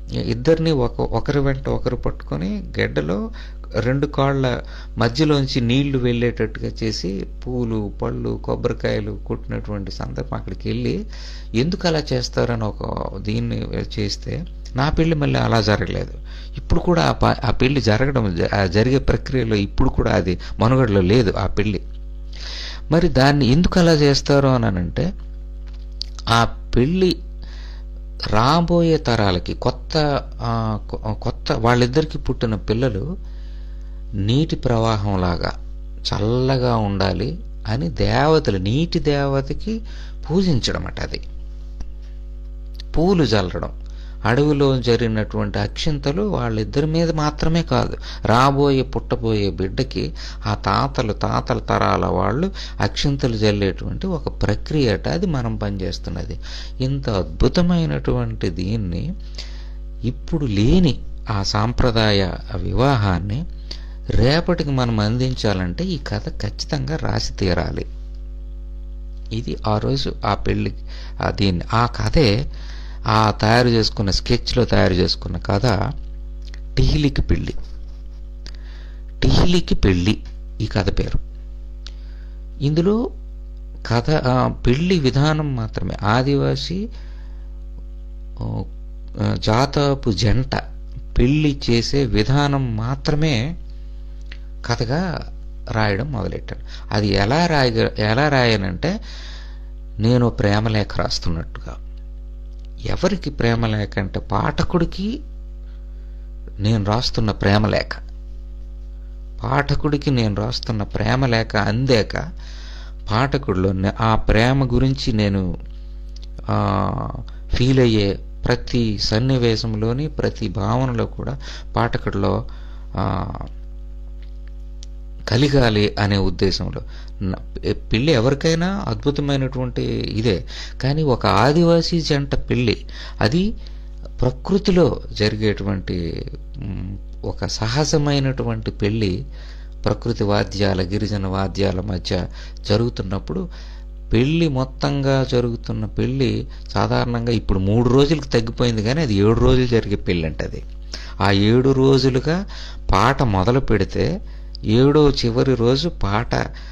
ఇద్దరిని ఒక ఒకరి వెంట ఒకరు పట్టుకొని గెడ్డలో రెండు కాళ్ళ మధ్యలోంచి నీళ్లు వెళ్ళేటట్టుగా చేసి పూలు పళ్ళు కొబ్బరికాయలు కొట్టినటువంటి సందర్భం అక్కడికి వెళ్ళి ఎందుకు అలా చేస్తారని ఒక దీన్ని చేస్తే నా పెళ్లి మళ్ళీ అలా జరగలేదు. ఇప్పుడు కూడా ఆ ఆ పెళ్లి జరగడం జరిగే ప్రక్రియలో ఇప్పుడు కూడా అది మనుగడలో లేదు ఆ పెళ్లి. మరి దాన్ని ఎందుకు అలా చేస్తారు అని అంటే ఆ పెళ్లి రాబోయే తరాలకి కొత్త కొత్త వాళ్ళిద్దరికి పుట్టిన పిల్లలు నీటి ప్రవాహంలాగా చల్లగా ఉండాలి అని దేవతలు నీటి దేవతకి పూజించడం అట. అది పూలు చల్లడం, అడవిలో జరిగినటువంటి అక్షింతలు వాళ్ళిద్దరి మీద మాత్రమే కాదు, రాబోయే పుట్టబోయే బిడ్డకి ఆ తాతలు తాతల తరాల వాళ్ళు అక్షింతలు జల్లేటువంటి ఒక ప్రక్రియ అట. అది మనం పనిచేస్తున్నది. ఇంత అద్భుతమైనటువంటి దీన్ని ఇప్పుడు లేని ఆ సాంప్రదాయ వివాహాన్ని రేపటికి మనం అందించాలంటే ఈ కథ ఖచ్చితంగా రాసి తీరాలి. ఇది ఆ రోజు ఆ పెళ్ళి ఆ దీన్ని ఆ కథే ఆ తయారు చేసుకున్న స్కెచ్లో తయారు చేసుకున్న కథ టిహిలికి పెళ్ళి. టిహిలికి పెళ్ళి ఈ కథ పేరు. ఇందులో కథ పెళ్లి విధానం మాత్రమే ఆదివాసీ జాతపు జంట పెళ్లి చేసే విధానం మాత్రమే కథగా రాయడం మొదలెట్టాను. అది ఎలా రాయ ఎలా రాయనంటే నేను ప్రేమలేఖ రాస్తున్నట్టుగా. ఎవరికి ప్రేమలేఖ అంటే పాఠకుడికి నేను రాస్తున్న ప్రేమలేఖ. పాఠకుడికి నేను రాస్తున్న ప్రేమలేఖ అందాక పాఠకుడిలో ఆ ప్రేమ గురించి నేను ఫీల్ అయ్యే ప్రతి సన్నివేశంలోని ప్రతి భావనలో కూడా పాఠకుడిలో కలిగాలి అనే ఉద్దేశంలో. పెళ్ళి ఎవరికైనా అద్భుతమైనటువంటి ఇదే, కానీ ఒక ఆదివాసీ జంట పెళ్ళి అది ప్రకృతిలో జరిగేటువంటి ఒక సహజమైనటువంటి పెళ్ళి ప్రకృతి వాద్యాల గిరిజన వాద్యాల మధ్య జరుగుతున్నప్పుడు పెళ్ళి మొత్తంగా జరుగుతున్న పెళ్ళి సాధారణంగా ఇప్పుడు మూడు రోజులకు తగ్గిపోయింది, కానీ అది ఏడు రోజులు జరిగే పెళ్ళి అంటే అది. ఆ ఏడు రోజులుగా పాట మొదలు పెడితే ఏడో చివరి రోజు పాట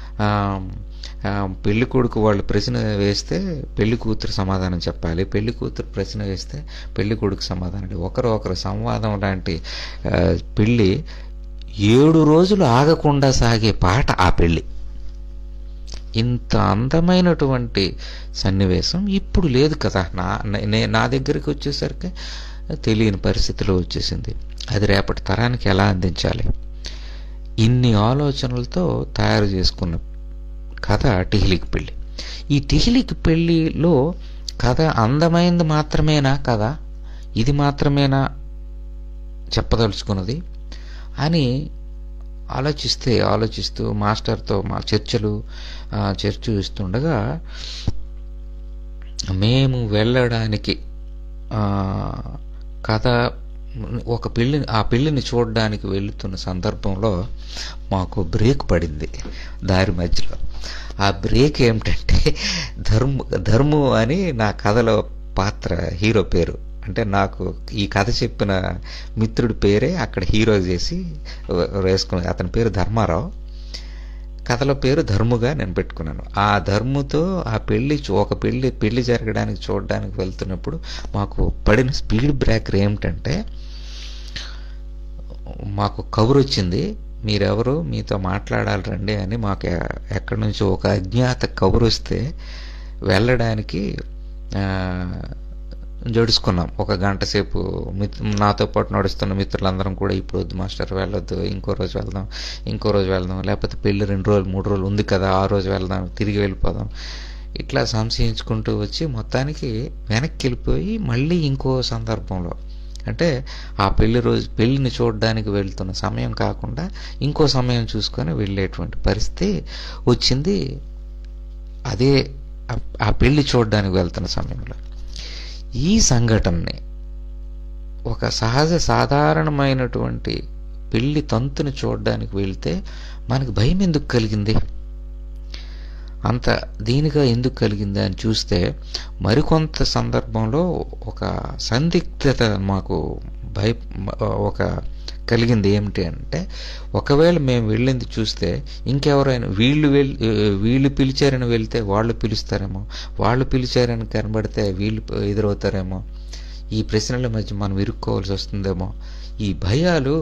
పెళ్లి కొడుకు వాళ్ళు ప్రశ్న వేస్తే పెళ్లి కూతురు సమాధానం చెప్పాలి, పెళ్లి కూతురు ప్రశ్న వేస్తే పెళ్లి కొడుకు సమాధానం. ఒకరు ఒకరు సంవాదం లాంటి పెళ్ళి ఏడు రోజులు ఆగకుండా సాగే పాట ఆ పెళ్ళి. ఇంత అందమైనటువంటి సన్నివేశం ఇప్పుడు లేదు కదా. నా నా దగ్గరికి వచ్చేసరికి తెలియని పరిస్థితిలో వచ్చేసింది. అది రేపటి తరానికి ఎలా అందించాలి, ఇన్ని ఆలోచనలతో తయారు చేసుకున్న కథ టిహిలికి పెళ్ళి. ఈ టిహిలికి పెళ్ళిలో కథ అందమైంది మాత్రమేనా కదా, ఇది మాత్రమేనా చెప్పదలుచుకున్నది అని ఆలోచిస్తే ఆలోచిస్తూ మాస్టర్తో మా చర్చలు చర్చ ఇస్తుండగా మేము వెళ్ళడానికి కథ ఒక పెళ్ళిని ఆ పెళ్ళిని చూడడానికి వెళుతున్న సందర్భంలో మాకు బ్రేక్ పడింది దారి మధ్యలో. ఆ బ్రేక్ ఏమిటంటే ధర్ము ధర్ము అని నా కథలో పాత్ర హీరో పేరు. అంటే నాకు ఈ కథ చెప్పిన మిత్రుడి పేరే అక్కడ హీరో చేసి వేసుకున్నాను. అతని పేరు ధర్మారావు, కథలో పేరు ధర్ముగా నేను పెట్టుకున్నాను. ఆ ధర్ముతో ఆ పెళ్లి ఒక పెళ్లి పెళ్లి జరగడానికి చూడడానికి వెళ్తున్నప్పుడు మాకు పడిన స్పీడ్ బ్రేకర్ ఏమిటంటే మాకు కబురు వచ్చింది, మీరెవరు, మీతో మాట్లాడాలి రండి అని. మాకు ఎక్కడి నుంచో ఒక అజ్ఞాత కబురు వస్తే వెళ్ళడానికి జడుచుకున్నాం. ఒక గంట సేపు నాతో పాటు నడుస్తున్న మిత్రులందరం కూడా ఇప్పుడు వద్దు మాస్టర్ వెళ్ళొద్దు, ఇంకో రోజు వెళ్దాం ఇంకో రోజు వెళ్దాం, లేకపోతే పెళ్ళి రెండు రోజులు మూడు రోజులు ఉంది కదా ఆ రోజు వెళ్దాం, తిరిగి వెళ్ళిపోదాం, ఇట్లా సంశయించుకుంటూ వచ్చి మొత్తానికి వెనక్కి వెళ్ళిపోయి మళ్ళీ ఇంకో సందర్భంలో అంటే ఆ పెళ్లి రోజు పెళ్లిని చూడడానికి వెళ్తున్న సమయం కాకుండా ఇంకో సమయం చూసుకొని వెళ్ళేటువంటి పరిస్థితి వచ్చింది. అదే ఆ పెళ్లి చూడడానికి వెళ్తున్న సమయంలో ఈ సంఘటనని ఒక సహజ సాధారణమైనటువంటి పెళ్లి తంతుని చూడడానికి వెళ్తే మనకు భయం ఎందుకు కలిగింది? అంత దీనిగా ఎందుకు కలిగింది అని చూస్తే మరికొంత సందర్భంలో ఒక సందిగ్ధత మాకు భయ ఒక కలిగింది. ఏమిటి అంటే, ఒకవేళ మేము వెళ్ళింది చూస్తే ఇంకెవరైనా వీళ్ళు వెళ్ళి వీళ్ళు పిలిచారని వెళ్తే వాళ్ళు పిలుస్తారేమో, వాళ్ళు పిలిచారని కనబడితే వీళ్ళు ఎదురవుతారేమో, ఈ ప్రశ్నల మధ్య మనం ఇరుక్కోవాల్సి వస్తుందేమో, ఈ భయాలు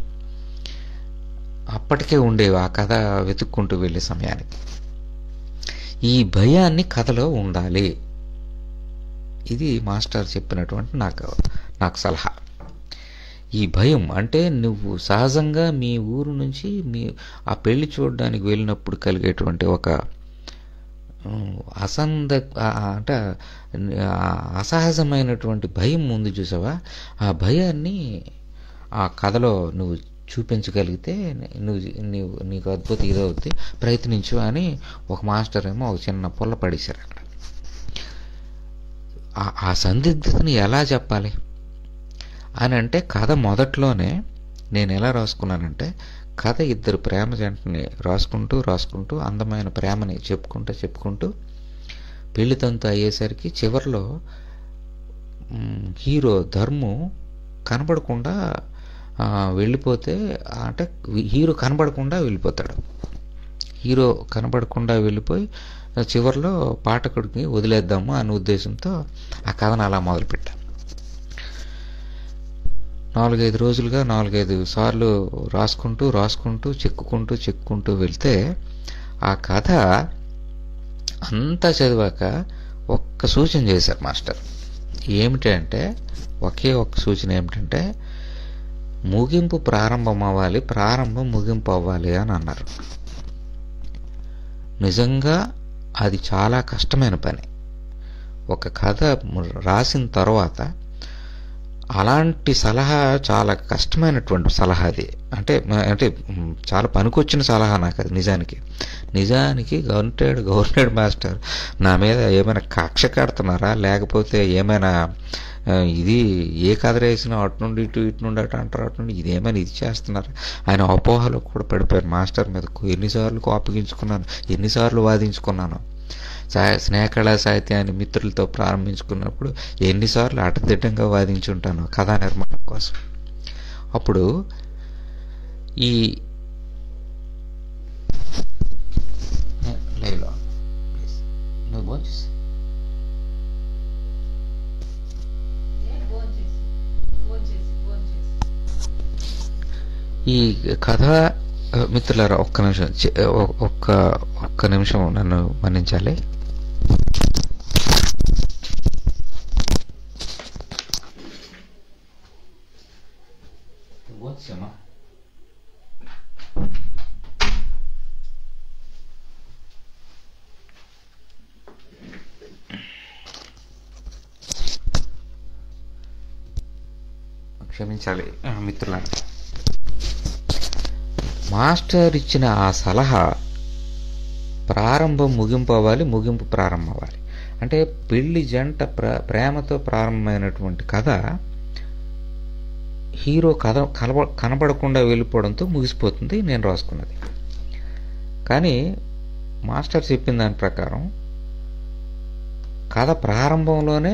అప్పటికే ఉండేవి ఆ కథ వెతుక్కుంటూ వెళ్ళే సమయానికి. ఈ భయాన్ని కథలో ఉండాలి. ఇది మాస్టర్ చెప్పినటువంటి నాకు నాకు సలహా. ఈ భయం అంటే నువ్వు సహజంగా మీ ఊరు నుంచి మీ ఆ పెళ్లి చూడడానికి వెళ్ళినప్పుడు కలిగేటువంటి ఒక అసంద అంటే అసహజమైనటువంటి భయం ముందు చూసావా, ఆ భయాన్ని ఆ కథలో నువ్వు చూపించగలిగితే నువ్వు నీవు నీకు అద్భుత ఇదవుద్ది, ప్రయత్నించు అని ఒక మాస్టర్ ఏమో ఒక చిన్న పుల్ల పడేశారు అక్కడ. ఆ సందిగ్ధతని ఎలా చెప్పాలి అని అంటే, కథ మొదట్లోనే నేను ఎలా రాసుకున్నానంటే, కథ ఇద్దరు ప్రేమ జంటని రాసుకుంటూ రాసుకుంటూ అందమైన ప్రేమని చెప్పుకుంటూ చెప్పుకుంటూ పెళ్లితంతు అయ్యేసరికి చివరిలో హీరో ధర్ము కనబడకుండా వెళ్ళిపోతే, అంటే హీరో కనబడకుండా వెళ్ళిపోతాడు. హీరో కనబడకుండా వెళ్ళిపోయి చివరిలో పాఠకుడికి వదిలేద్దాము అనే ఉద్దేశంతో ఆ కథను అలా మొదలుపెట్టాను. నాలుగైదు రోజులుగా నాలుగైదు సార్లు రాసుకుంటూ రాసుకుంటూ చెక్కుకుంటూ చెక్కుకుంటూ వెళ్తే ఆ కథ అంతా చదివాక ఒక్క సూచన చేశారు మాస్టర్. ఏమిటి అంటే, ఒకే ఒక్క సూచన ఏమిటంటే, ముగింపు ప్రారంభం అవ్వాలి, ప్రారంభం ముగింపు అవ్వాలి అని అన్నారు. నిజంగా అది చాలా కష్టమైన పని. ఒక కథ రాసిన తర్వాత అలాంటి సలహా చాలా కష్టమైనటువంటి సలహా అది. అంటే అంటే చాలా పనికొచ్చిన సలహా నాకు అది. నిజానికి నిజానికి గవర్నమెంట్ గవర్నమెంట్ మాస్టర్ నా మీద ఏమైనా కక్ష కడుతున్నారా, లేకపోతే ఏమైనా ఇది ఏ కథ వేసినా అటు నుండి ఇటు ఇటు నుండి అటు అంటారు, అటు నుండి ఇది ఏమైనా ఇది చేస్తున్నారు ఆయన అపోహలో కూడా పడిపోయాను మాస్టర్ మీద. ఎన్నిసార్లు కోపగించుకున్నాను, ఎన్నిసార్లు వాదించుకున్నాను. స్నేహకళా సాహిత్యాన్ని మిత్రులతో ప్రారంభించుకున్నప్పుడు ఎన్నిసార్లు అటదిడ్డంగా వాదించుంటాను కథా నిర్మాణం కోసం. అప్పుడు ఈ ఈ కథ మిత్రులారా, ఒక్క నిమిషం ఒక్క ఒక్క నిమిషం నన్ను మన్నించాలి. క్షమించాలి మిత్రులారా. మాస్టర్ ఇచ్చిన ఆ సలహా ప్రారంభం ముగింపు అవ్వాలి, ముగింపు ప్రారంభం అవ్వాలి. అంటే పెళ్లి జంట ప్ర ప్రేమతో ప్రారంభమైనటువంటి కథ హీరో కథ కనబ కనబడకుండా వెళ్ళిపోవడంతో ముగిసిపోతుంది నేను రాసుకున్నది. కానీ మాస్టర్ చెప్పిన దాని ప్రకారం కథ ప్రారంభంలోనే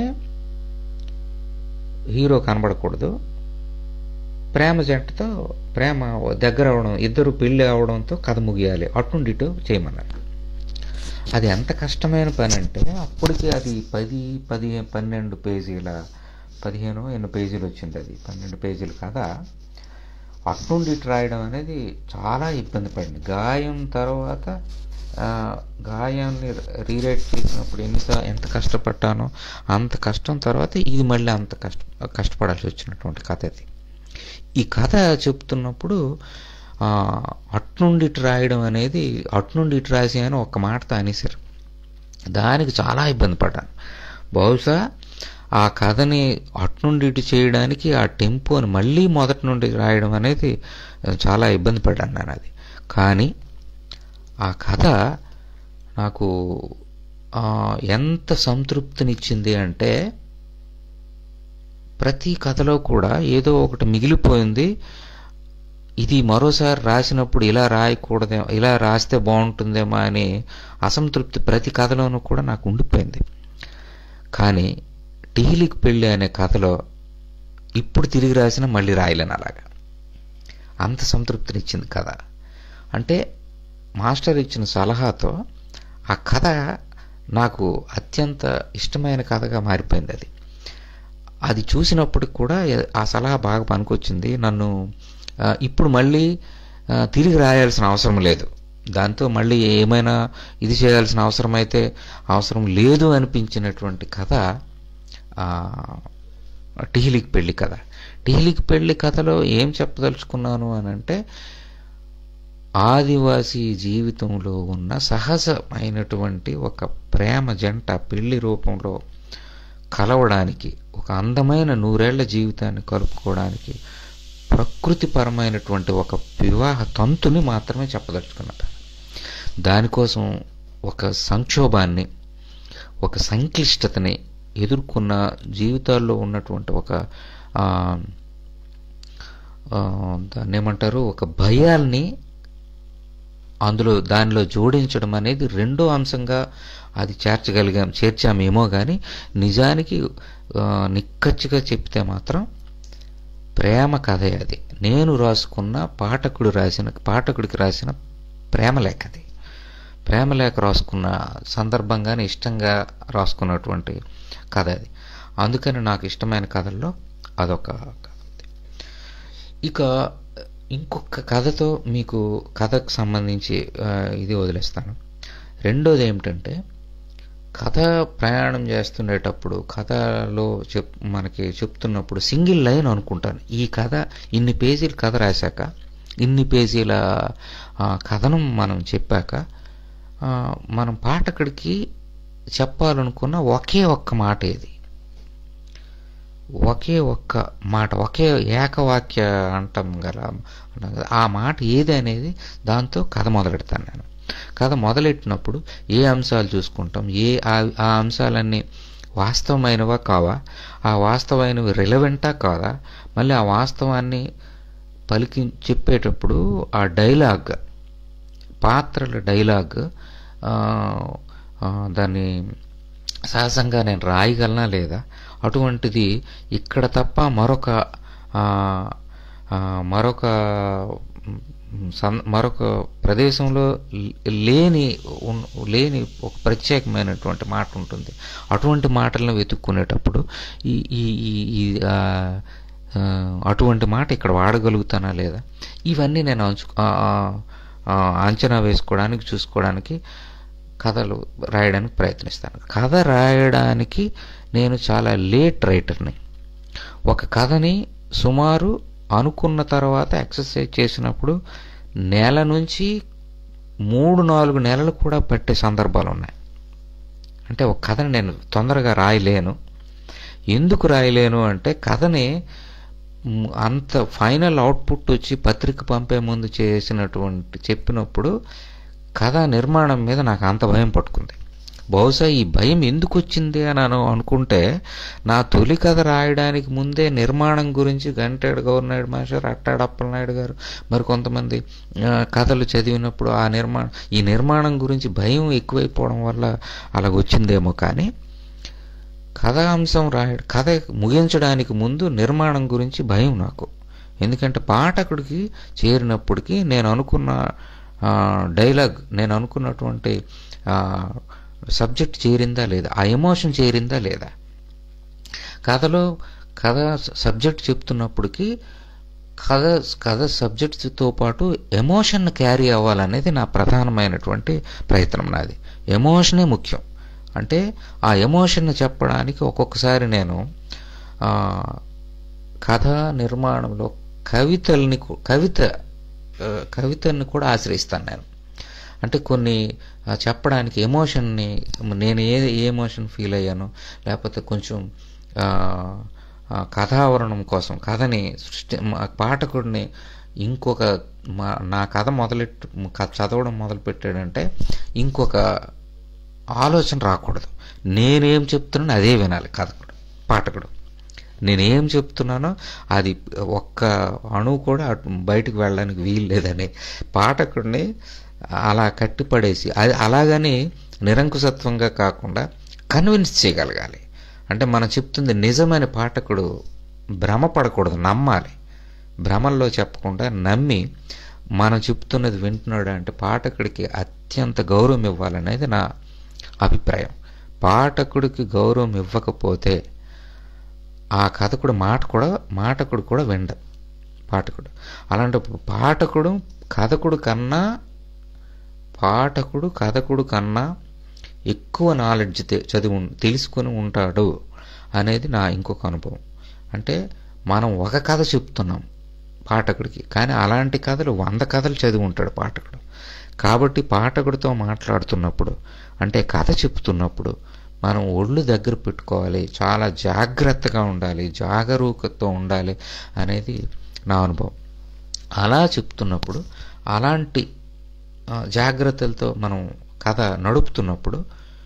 హీరో కనబడకూడదు, ప్రేమ జంటతో ప్రేమ దగ్గర అవడం, ఇద్దరు పెళ్ళి అవడంతో కథ ముగియాలి, అటుండి ఇటు చేయమన్నారు. అది ఎంత కష్టమైన పని అంటే, అప్పటికి అది పది పదిహేను పన్నెండు పేజీల పదిహేను ఎన్నో పేజీలు వచ్చింది. అది పన్నెండు పేజీలు కథ అటుండి ఇటు రాయడం అనేది చాలా ఇబ్బంది పడింది. గాయం తర్వాత గాయాన్ని రీరైట్ చేసినప్పుడు ఎన్నిసా ఎంత కష్టపడ్డానో అంత కష్టం తర్వాత ఇది మళ్ళీ అంత కష్ట కష్టపడాల్సి వచ్చినటువంటి కథ అది. ఈ కథ చెప్తున్నప్పుడు అట్నుండి ఇటు రాయడం అనేది, అట్నుండి ఇటు రాసి అని ఒక మాటతో అనేసారు. దానికి చాలా ఇబ్బంది పడ్డాను. బహుశా ఆ కథని అట్నుండి ఇటు చేయడానికి ఆ టెంపోని మళ్ళీ మొదటి నుండి రాయడం అనేది చాలా ఇబ్బంది పడ్డాను నేను అది. కానీ ఆ కథ నాకు ఎంత సంతృప్తినిచ్చింది అంటే, ప్రతి కథలో కూడా ఏదో ఒకటి మిగిలిపోయింది, ఇది మరోసారి రాసినప్పుడు ఇలా రాయకూడదేమో, ఇలా రాస్తే బాగుంటుందేమో అనే అసంతృప్తి ప్రతి కథలోనూ కూడా నాకు ఉండిపోయింది. కానీ టీలికి పెళ్ళి అనే కథలో ఇప్పుడు తిరిగి రాసిన మళ్ళీ రాయలేను అలాగా. అంత సంతృప్తినిచ్చింది కథ. అంటే మాస్టర్ ఇచ్చిన సలహాతో ఆ కథ నాకు అత్యంత ఇష్టమైన కథగా మారిపోయింది. అది అది చూసినప్పటికి కూడా ఆ సలహా బాగా పనికొచ్చింది. నన్ను ఇప్పుడు మళ్ళీ తిరిగి రాయాల్సిన అవసరం లేదు, దాంతో మళ్ళీ ఏమైనా ఇది చేయాల్సిన అవసరం అయితే అవసరం లేదు అనిపించినటువంటి కథ టీలికి పెళ్ళి కథ. టీలికి పెళ్ళి కథలో ఏం చెప్పదలుచుకున్నాను అని అంటే, ఆదివాసీ జీవితంలో ఉన్న సహజమైనటువంటి ఒక ప్రేమ జంట పెళ్లి రూపంలో కలవడానికి, ఒక అందమైన నూరేళ్ల జీవితాన్ని కలుపుకోవడానికి ప్రకృతిపరమైనటువంటి ఒక వివాహ తంతుని మాత్రమే చెప్పదలుచుకున్నది. దానికోసం ఒక సంక్షోభాన్ని, ఒక సంక్లిష్టతని ఎదుర్కొన్న జీవితాల్లో ఉన్నటువంటి ఒక దాన్ని ఏమంటారు, ఒక భయాల్ని అందులో దానిలో జోడించడం అనేది రెండో అంశంగా అది చేర్చగలిగాం చేర్చామేమో కానీ నిజానికి నిక్కచ్చిగా చెప్తే మాత్రం ప్రేమ కథే అది. నేను రాసుకున్న పాఠకుడు రాసిన పాఠకుడికి రాసిన ప్రేమలేఖ అది. ప్రేమలేఖ రాసుకున్న సందర్భంగానే ఇష్టంగా రాసుకున్నటువంటి కథ అది. అందుకని నాకు ఇష్టమైన కథల్లో అదొక కథ. ఇక ఇంకొక కథతో మీకు కథకు సంబంధించి ఇది వదిలేస్తాను. రెండోది ఏమిటంటే, కథ ప్రయాణం చేస్తుండేటప్పుడు కథలో చెప్ మనకి చెప్తున్నప్పుడు సింగిల్ లైన్ అనుకుంటాను. ఈ కథ ఇన్ని పేజీల కథ రాశాక, ఇన్ని పేజీల కథనం మనం చెప్పాక మనం పాఠకుడికి చెప్పాలనుకున్న ఒకే ఒక్క మాట ఏది, ఒకే ఒక్క మాట, ఒకే ఏకవాక్య అంటాం గల ఆ మాట ఏది అనేది దాంతో కథ మొదలెడతాను నేను. కథ మొదలెట్టినప్పుడు ఏ అంశాలు చూసుకుంటాం, ఏ ఆ అంశాలన్నీ వాస్తవమైనవా కావా, ఆ వాస్తవమైనవి రిలవెంటా కాదా, మళ్ళీ ఆ వాస్తవాన్ని పలికి చెప్పేటప్పుడు ఆ డైలాగ్, పాత్రల డైలాగ్ దాన్ని సహజంగా నేను రాయగలనా లేదా, అటువంటిది ఇక్కడ తప్ప మరొక మరొక మరొక ప్రదేశంలో లేని లేని ఒక ప్రత్యేకమైనటువంటి మాట ఉంటుంది. అటువంటి మాటలను వెతుక్కునేటప్పుడు ఈ ఈ అటువంటి మాట ఇక్కడ వాడగలుగుతానా లేదా, ఇవన్నీ నేను అంచనా వేసుకోవడానికి చూసుకోవడానికి కథలు రాయడానికి ప్రయత్నిస్తాను. కథ రాయడానికి నేను చాలా లేట్ రైటర్ని. ఒక కథని సుమారు అనుకున్న తర్వాత ఎక్సర్సైజ్ చేసినప్పుడు నెల నుంచి మూడు నాలుగు నెలలు కూడా పట్టే సందర్భాలు ఉన్నాయి. అంటే ఒక కథని నేను తొందరగా రాయలేను. ఎందుకు రాయలేను అంటే, కథని అంత ఫైనల్ అవుట్పుట్ వచ్చి పత్రిక పంపే ముందు చేసినటువంటి చెప్పినప్పుడు కథ నిర్మాణం మీద నాకు అంత భయం పట్టుకుంది. బహుశా ఈ భయం ఎందుకు వచ్చింది అని అనుకుంటే, నా తొలి కథ రాయడానికి ముందే నిర్మాణం గురించి గంటేడు గౌరనాయుడు మాస్టర్, అట్టాడు అప్పలనాయుడు గారు, మరి కొంతమంది కథలు చదివినప్పుడు ఆ నిర్మాణం ఈ నిర్మాణం గురించి భయం ఎక్కువైపోవడం వల్ల అలాగొచ్చిందేమో. కానీ కథ అంశం రాయ కథ ముగించడానికి ముందు నిర్మాణం గురించి భయం నాకు. ఎందుకంటే పాఠకుడికి చేరినప్పటికీ నేను అనుకున్న డైలాగ్, నేను అనుకున్నటువంటి సబ్జెక్ట్ చేరిందా లేదా, ఆ ఎమోషన్ చేరిందా లేదా. కథలో కథ సబ్జెక్ట్ చెప్తున్నప్పటికీ కథ కథ సబ్జెక్ట్తో పాటు ఎమోషన్ క్యారీ అవ్వాలనేది నా ప్రధానమైనటువంటి ప్రయత్నం. నాది ఎమోషనే ముఖ్యం. అంటే ఆ ఎమోషన్ చెప్పడానికి ఒక్కొక్కసారి నేను కథ నిర్మాణంలో కవితల్ని కవిత కవితల్ని కూడా ఆశ్రయిస్తాను నేను. అంటే కొన్ని చెప్పడానికి ఎమోషన్ని, నేను ఏ ఎమోషన్ ఫీల్ అయ్యాను, లేకపోతే కొంచెం కథావరణం కోసం కథని సృష్టి పాఠకుడిని ఇంకొక నా కథ మొదలెట్టు చదవడం మొదలుపెట్టాడంటే ఇంకొక ఆలోచన రాకూడదు. నేనేం చెప్తున్నాను అదే వినాలి కథకుడు పాఠకుడు. నేనేం చెప్తున్నానో అది ఒక్క అణువు కూడా బయటకు వెళ్ళడానికి వీలు లేదని పాఠకుడిని అలా కట్టిపడేసి, అది అలాగని నిరంకుశత్వంగా కాకుండా కన్విన్స్ చేయగలగాలి. అంటే మనం చెప్తుంది నిజమైన పాఠకుడు భ్రమపడకూడదు, నమ్మాలి. భ్రమల్లో చెప్పకుండా నమ్మి మనం చెప్తున్నది వింటున్నాడు అంటే పాఠకుడికి అత్యంత గౌరవం ఇవ్వాలనేది నా అభిప్రాయం. పాఠకుడికి గౌరవం ఇవ్వకపోతే ఆ కథకుడు మాట కూడా మాటకుడు కూడా విండ పాఠకుడు. అలాంటప్పుడు పాఠకుడు కథకుడు కన్నా పాఠకుడు కథకుడు కన్నా ఎక్కువ నాలెడ్జ్ చదివి తెలుసుకొని ఉంటాడు అనేది నా ఇంకొక అనుభవం. అంటే మనం ఒక కథ చెప్తున్నాం పాఠకుడికి, కానీ అలాంటి కథలు వంద కథలు చదివి ఉంటాడు పాఠకుడు. కాబట్టి పాఠకుడితో మాట్లాడుతున్నప్పుడు అంటే కథ చెప్తున్నప్పుడు మనం ఒళ్ళు దగ్గర పెట్టుకోవాలి, చాలా జాగ్రత్తగా ఉండాలి, జాగరూకతతో ఉండాలి అనేది నా అనుభవం. అలా చెప్తున్నప్పుడు అలాంటి జాగ్రత్తలతో మనం కథ నడుపుతున్నప్పుడు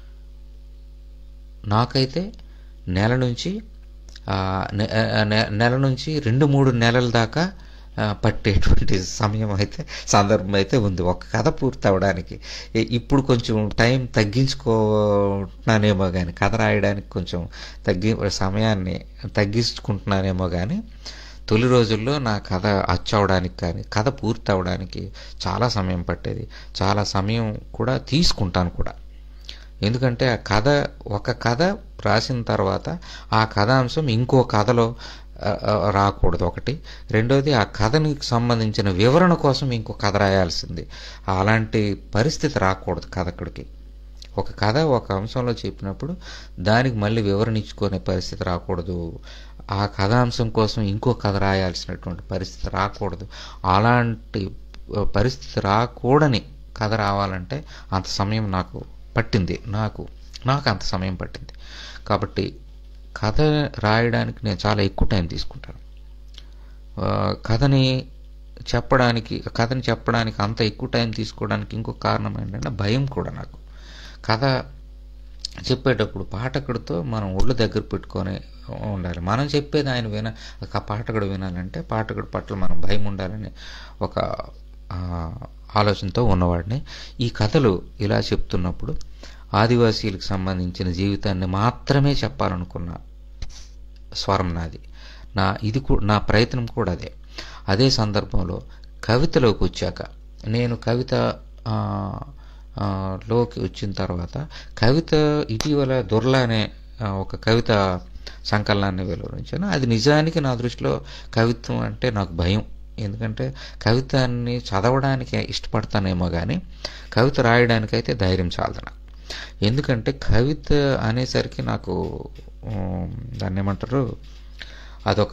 నాకైతే నెల నుంచి నెల నుంచి రెండు మూడు నెలల దాకా పట్టేటువంటి సమయం అయితే సందర్భం అయితే ఉంది ఒక కథ పూర్తి అవ్వడానికి. ఇప్పుడు కొంచెం టైం తగ్గించుకుంటున్నానేమో కానీ, కథ రాయడానికి కొంచెం తగ్గి సమయాన్ని తగ్గించుకుంటున్నానేమో కానీ, తొలి రోజుల్లో నా కథ అచ్చవడానికి కానీ కథ పూర్తి అవ్వడానికి చాలా సమయం పట్టేది. చాలా సమయం కూడా తీసుకుంటాను కూడా. ఎందుకంటే ఆ కథ ఒక కథ రాసిన తర్వాత ఆ కథాంశం ఇంకో కథలో రాకూడదు ఒకటి. రెండోది ఆ కథనికి సంబంధించిన వివరణ కోసం ఇంకో కథ రాయాల్సింది. అలాంటి పరిస్థితి రాకూడదు కథకుడికి. ఒక కథ ఒక అంశంలో చెప్పినప్పుడు దానికి మళ్ళీ వివరణ ఇచ్చుకునే పరిస్థితి రాకూడదు. ఆ కథాంశం కోసం ఇంకో కథ రాయాల్సినటువంటి పరిస్థితి రాకూడదు. అలాంటి పరిస్థితి రాకూడని కథ రావాలంటే అంత సమయం నాకు పట్టింది నాకు నాకు అంత సమయం పట్టింది. కాబట్టి కథ రాయడానికి నేను చాలా ఎక్కువ టైం తీసుకుంటాను. కథని చెప్పడానికి కథని చెప్పడానికి అంత ఎక్కువ టైం తీసుకోవడానికి ఇంకొక కారణం ఏంటంటే భయం కూడా నాకు. కథ చెప్పేటప్పుడు పాఠకుడితో మనం ఒళ్ళు దగ్గర పెట్టుకొని ఉండాలి. మనం చెప్పేది ఆయన విన పాఠకుడు వినాలంటే పాఠకుడి పట్ల మనం భయం ఉండాలని ఒక ఆలోచనతో ఉన్నవాడిని. ఈ కథలు ఇలా చెప్తున్నప్పుడు ఆదివాసీలకు సంబంధించిన జీవితాన్ని మాత్రమే చెప్పాలనుకున్న స్వరం నాది. నా ఇది నా ప్రయత్నం కూడా అదే. అదే సందర్భంలో కవితలోకి వచ్చాక నేను కవిత లోకి వచ్చిన తర్వాత కవిత ఇటీవల దుర్లా అనే ఒక కవిత సంకలనాన్ని వెలువరించాను. అది నిజానికి నా దృష్టిలో కవిత్వం అంటే నాకు భయం. ఎందుకంటే కవితాన్ని చదవడానికి ఇష్టపడతానేమో కానీ కవిత రాయడానికైతే ధైర్యం చాలదు నాకు. ఎందుకంటే కవిత అనేసరికి నాకు దాన్ని ఏమంటారు, అదొక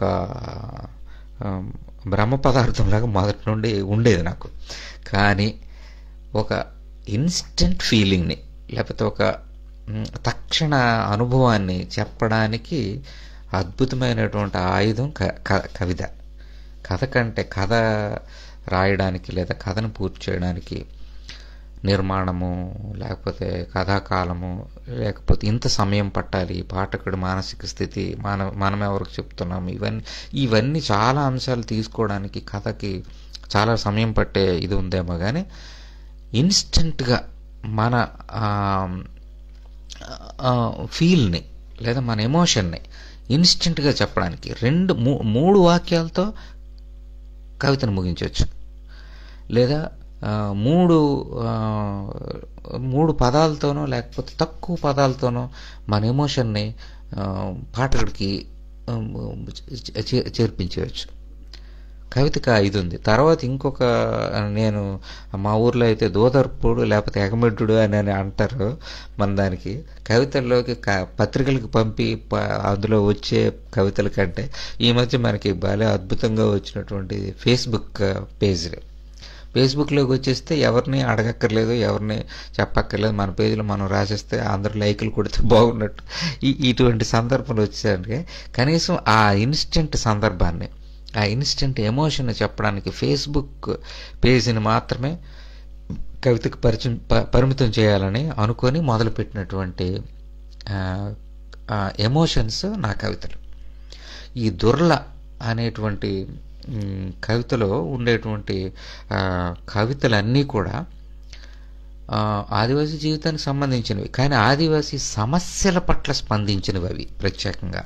బ్రహ్మ పదార్థంలాగా మొదటి నుండి ఉండేది నాకు. కానీ ఒక ఇన్స్టెంట్ ఫీలింగ్ని లేకపోతే ఒక తక్షణ అనుభవాన్ని చెప్పడానికి అద్భుతమైనటువంటి ఆయుధం కవిత. కథ కంటే కథ రాయడానికి లేదా కథను పూర్తి చేయడానికి నిర్మాణము లేకపోతే కథాకాలము లేకపోతే ఇంత సమయం పట్టాలి, పాఠకుడి మానసిక స్థితి, మన మనం ఎవరికి చెప్తున్నాము, ఇవన్నీ ఇవన్నీ చాలా అంశాలు తీసుకోవడానికి కథకి చాలా సమయం పట్టే ఇది ఉందేమో కానీ ఇన్స్టెంట్గా మన ఫీల్ని లేదా మన ఎమోషన్ని ఇన్స్టెంట్గా చెప్పడానికి రెండు మూడు వాక్యాలతో కవితను ముగించవచ్చు. లేదా మూడు మూడు పదాలతోనో లేకపోతే తక్కువ పదాలతోనో మన ఎమోషన్ని పాఠకుడికి చేర్పించవచ్చు. కవితకి ఇది ఉంది. తర్వాత ఇంకొక నేను మా ఊర్లో అయితే దోదర్పుడు లేకపోతే ఎగమెడ్డు అని అని అంటారు. మన దానికి కవితల్లోకి పత్రికలకు పంపి అందులో వచ్చే కవితల కంటే ఈ మధ్య మనకి బాగా అద్భుతంగా వచ్చినటువంటి ఫేస్బుక్ పేజీలు ఫేస్బుక్లోకి వచ్చేస్తే ఎవరిని అడగక్కర్లేదు, ఎవరిని చెప్పక్కర్లేదు, మన పేజీలో మనం రాసేస్తే అందరూ లైకులు కొడితే బాగున్నట్టు ఈ ఇటువంటి సందర్భాలు వచ్చేసరికి కనీసం ఆ ఇన్స్టెంట్ సందర్భాన్ని ఆ ఇన్స్టెంట్ ఎమోషన్ చెప్పడానికి ఫేస్బుక్ పేజీని మాత్రమే కవితకు పరిచయం పరిమితం చేయాలని అనుకొని మొదలుపెట్టినటువంటి ఎమోషన్స్ నా కవితలు. ఈ దుర్ల అనేటువంటి కవితలో ఉండేటువంటి కవితలన్నీ కూడా ఆదివాసీ జీవితానికి సంబంధించినవి, కానీ ఆదివాసీ సమస్యల పట్ల స్పందించినవి అవి. ప్రత్యేకంగా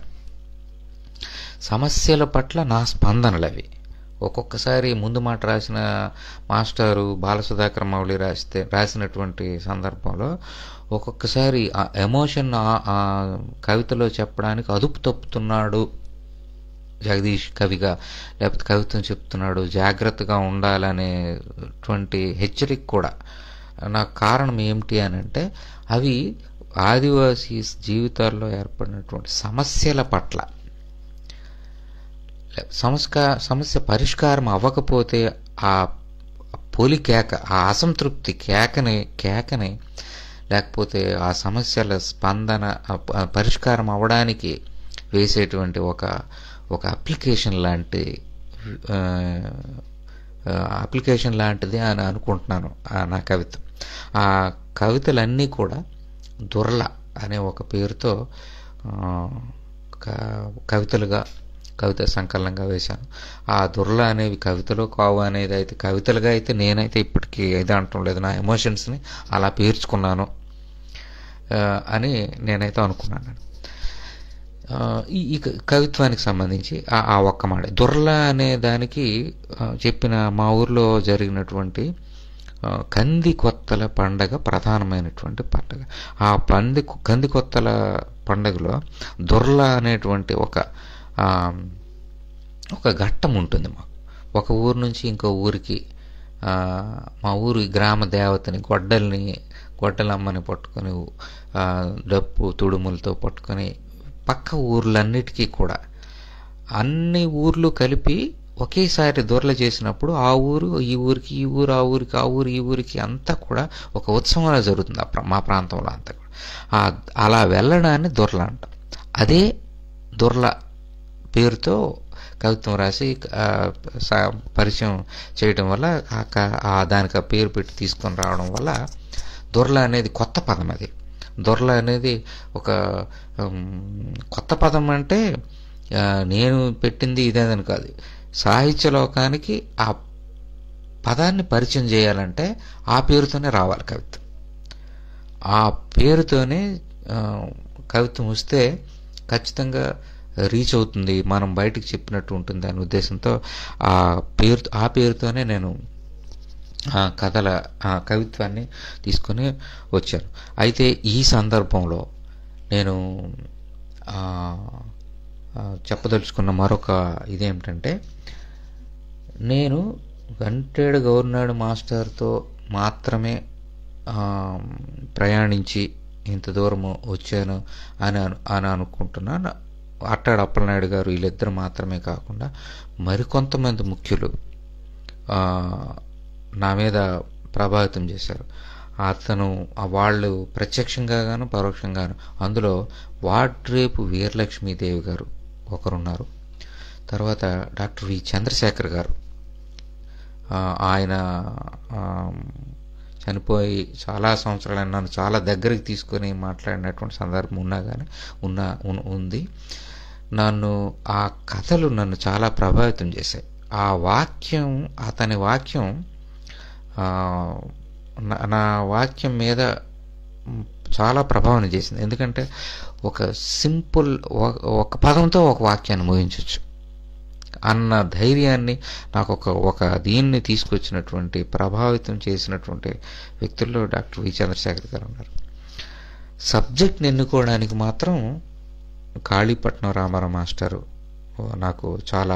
సమస్యల పట్ల నా స్పందనలు అవి. ఒక్కొక్కసారి ముందు మాట రాసిన మాస్టారు బాలసుధాకర్ మౌళి రాస్తే రాసినటువంటి సందర్భంలో ఒక్కొక్కసారి ఆ ఎమోషన్ ఆ కవితలో చెప్పడానికి అదుపు తప్పుతున్నాడు జగదీష్ కవిగా, లేకపోతే కవిత్వం చెప్తున్నాడు, జాగ్రత్తగా ఉండాలనేటువంటి హెచ్చరిక కూడా. నాకు కారణం ఏమిటి అని అంటే అవి ఆదివాసీ జీవితాల్లో ఏర్పడినటువంటి సమస్యల పట్ల, సమస్య సమస్య పరిష్కారం అవ్వకపోతే ఆ పొలి కేక, ఆ అసంతృప్తి కేకని కేకని లేకపోతే ఆ సమస్యల స్పందన పరిష్కారం అవ్వడానికి వేసేటువంటి ఒక ఒక అప్లికేషన్ లాంటి అప్లికేషన్ లాంటిది అని అనుకుంటున్నాను నా కవిత్వం. ఆ కవితలన్నీ కూడా దుర్ల అనే ఒక పేరుతో కవితలుగా కవిత సంకలనంగా వేశాను. ఆ దుర్ల అనేవి కవితలు కావు అనేది అయితే కవితలుగా అయితే నేనైతే ఇప్పటికీ ఏదో అంటం లేదు. నా ఎమోషన్స్ని అలా పేర్చుకున్నాను అని నేనైతే అనుకున్నాను. ఈ ఈ కవిత్వానికి సంబంధించి ఆ ఒక్క మాట దుర్ల అనే దానికి చెప్పిన మా ఊర్లో జరిగినటువంటి కంది కొత్తల పండగ ప్రధానమైనటువంటి పండగ. ఆ పంది కంది కొత్తల పండగలో దుర్ల అనేటువంటి ఒక ఒక ఘట్టం ఉంటుంది మాకు. ఒక ఊరు నుంచి ఇంకో ఊరికి మా ఊరి గ్రామ దేవతని గొడ్డల్ని గొడ్డలమ్మని పట్టుకొని డప్పు తుడుములతో పట్టుకొని పక్క ఊర్లన్నిటికీ కూడా అన్ని ఊర్లు కలిపి ఒకేసారి దొరల చేసినప్పుడు ఆ ఊరు ఈ ఊరికి ఈ ఊరు ఆ ఊరికి ఆ ఊరు ఈ ఊరికి అంతా కూడా ఒక ఉత్సవంలా జరుగుతుంది మా ప్రాంతంలో అంతా కూడా. అలా వెళ్ళడాన్ని దొరల అంటాం. అదే దొరల పేరుతో కవిత్వం రాసి పరిచయం చేయడం వల్ల దానికి ఆ పేరు పెట్టి తీసుకొని రావడం వల్ల దొరల అనేది కొత్త పదం. అది దొరల అనేది ఒక కొత్త పదం అంటే నేను పెట్టింది ఇదేదని కాదు. సాహిత్య లోకానికి ఆ పదాన్ని పరిచయం చేయాలంటే ఆ పేరుతోనే రావాలి కవిత్వం. ఆ పేరుతోనే కవిత్వం వస్తే ఖచ్చితంగా రీచ్ అవుతుంది, మనం బయటికి చెప్పినట్టు ఉంటుంది అనే ఉద్దేశంతో ఆ పేరు ఆ పేరుతోనే నేను కథల కవిత్వాన్ని తీసుకొని వచ్చాను. అయితే ఈ సందర్భంలో నేను చెప్పదలుచుకున్న మరొక ఇదేమిటంటే, నేను గంటేడు గవర్నాడు మాస్టర్తో మాత్రమే ప్రయాణించి ఇంత దూరము వచ్చాను అని అని అనుకుంటున్నాను. అట్టాడు అప్పలనాయుడు గారు వీళ్ళిద్దరు మాత్రమే కాకుండా మరికొంతమంది ముఖ్యులు నా మీద ప్రభావితం చేశారు. అతను వాళ్ళు ప్రత్యక్షంగా గాను పరోక్షంగాను. అందులో వాడ్రేపు వీరలక్ష్మీదేవి గారు ఒకరున్నారు. తర్వాత డాక్టర్ వి చంద్రశేఖర్ గారు, ఆయన చనిపోయి చాలా సంవత్సరాలు నన్ను చాలా దగ్గరికి తీసుకొని మాట్లాడినటువంటి సందర్భం ఉన్నా కానీ ఉన్నా ఉంది. నన్ను ఆ కథలు నన్ను చాలా ప్రభావితం చేశాయి. ఆ వాక్యం, అతని వాక్యం నా వాక్యం మీద చాలా ప్రభావం చేసింది. ఎందుకంటే ఒక సింపుల్ ఒక పదంతో ఒక వాక్యాన్ని ముగించవచ్చు అన్న ధైర్యాన్ని నాకు ఒక ఒక దీన్ని తీసుకొచ్చినటువంటి ప్రభావితం చేసినటువంటి వ్యక్తుల్లో డాక్టర్ వి చంద్రశేఖర్ గారు ఉన్నారు. సబ్జెక్ట్ని ఎన్నుకోవడానికి మాత్రం కాళీపట్నం రామారావు మాస్టరు నాకు చాలా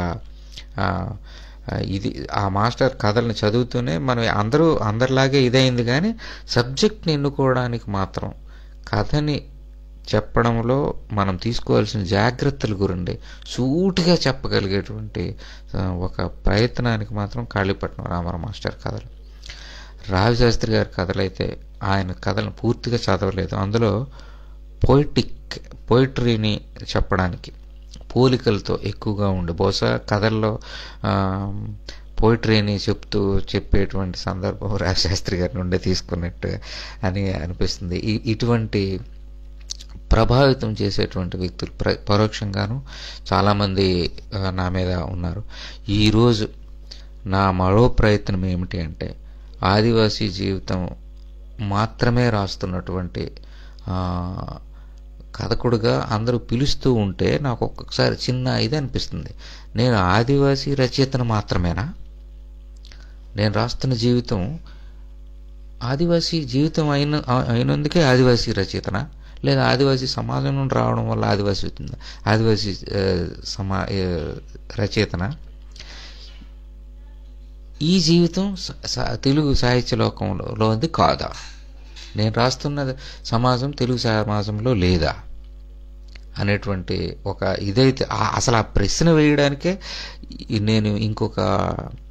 ఇది ఆ మాస్టర్ కథల్ని చదువుతూనే మనం అందరూ అందరిలాగే ఇదైంది, కానీ సబ్జెక్ట్ని ఎన్నుకోవడానికి మాత్రం కథని చెప్పడంలో మనం తీసుకోవాల్సిన జాగ్రత్తల గురించి సూటిగా చెప్పగలిగేటువంటి ఒక ప్రయత్నానికి మాత్రం కాళీపట్నం రామారావు మాస్టర్ కథలు. రావిశాస్త్రి గారి కథలైతే ఆయన కథలను పూర్తిగా చదవలేదు. అందులో పోయిటిక్ పోయిటరీని చెప్పడానికి పోలికలతో ఎక్కువగా ఉండి బహుశా కథల్లో పోయిటరీని చెప్తూ చెప్పేటువంటి సందర్భం రావిశాస్త్రి గారి నుండే తీసుకున్నట్టు అని అనిపిస్తుంది. ఇటువంటి ప్రభావితం చేసేటువంటి వ్యక్తులు ప్ర పరోక్షంగాను చాలామంది ఆ, నా మీద ఉన్నారు. ఈరోజు నా మరో ప్రయత్నం ఏమిటి అంటే, ఆదివాసీ జీవితం మాత్రమే రాస్తున్నటువంటి ఆ, కథకుడుగా అందరూ పిలుస్తూ ఉంటే నాకు ఒక్కొక్కసారి చిన్న ఇది అనిపిస్తుంది. నేను ఆదివాసీ రచయితను మాత్రమేనా? నేను రాస్తున్న జీవితం ఆదివాసీ జీవితం అయిన అయినందుకే ఆదివాసీ రచయితనా, లేదా ఆదివాసీ సమాజం నుండి రావడం వల్ల ఆదివాసీ అవుతుందా? ఆదివాసీ ఆ, సమా ఆ, రచయితనా? ఈ జీవితం స- స- తెలుగు సాహిత్య లోకంలో లోది కాదా? నేను రాస్తున్న సమాజం తెలుగు సమాజంలో లేదా అనేటువంటి ఒక ఇదైతే ఆ- అసలు ఆ ప్రశ్న వేయడానికే ఈ నేను ఇంకొక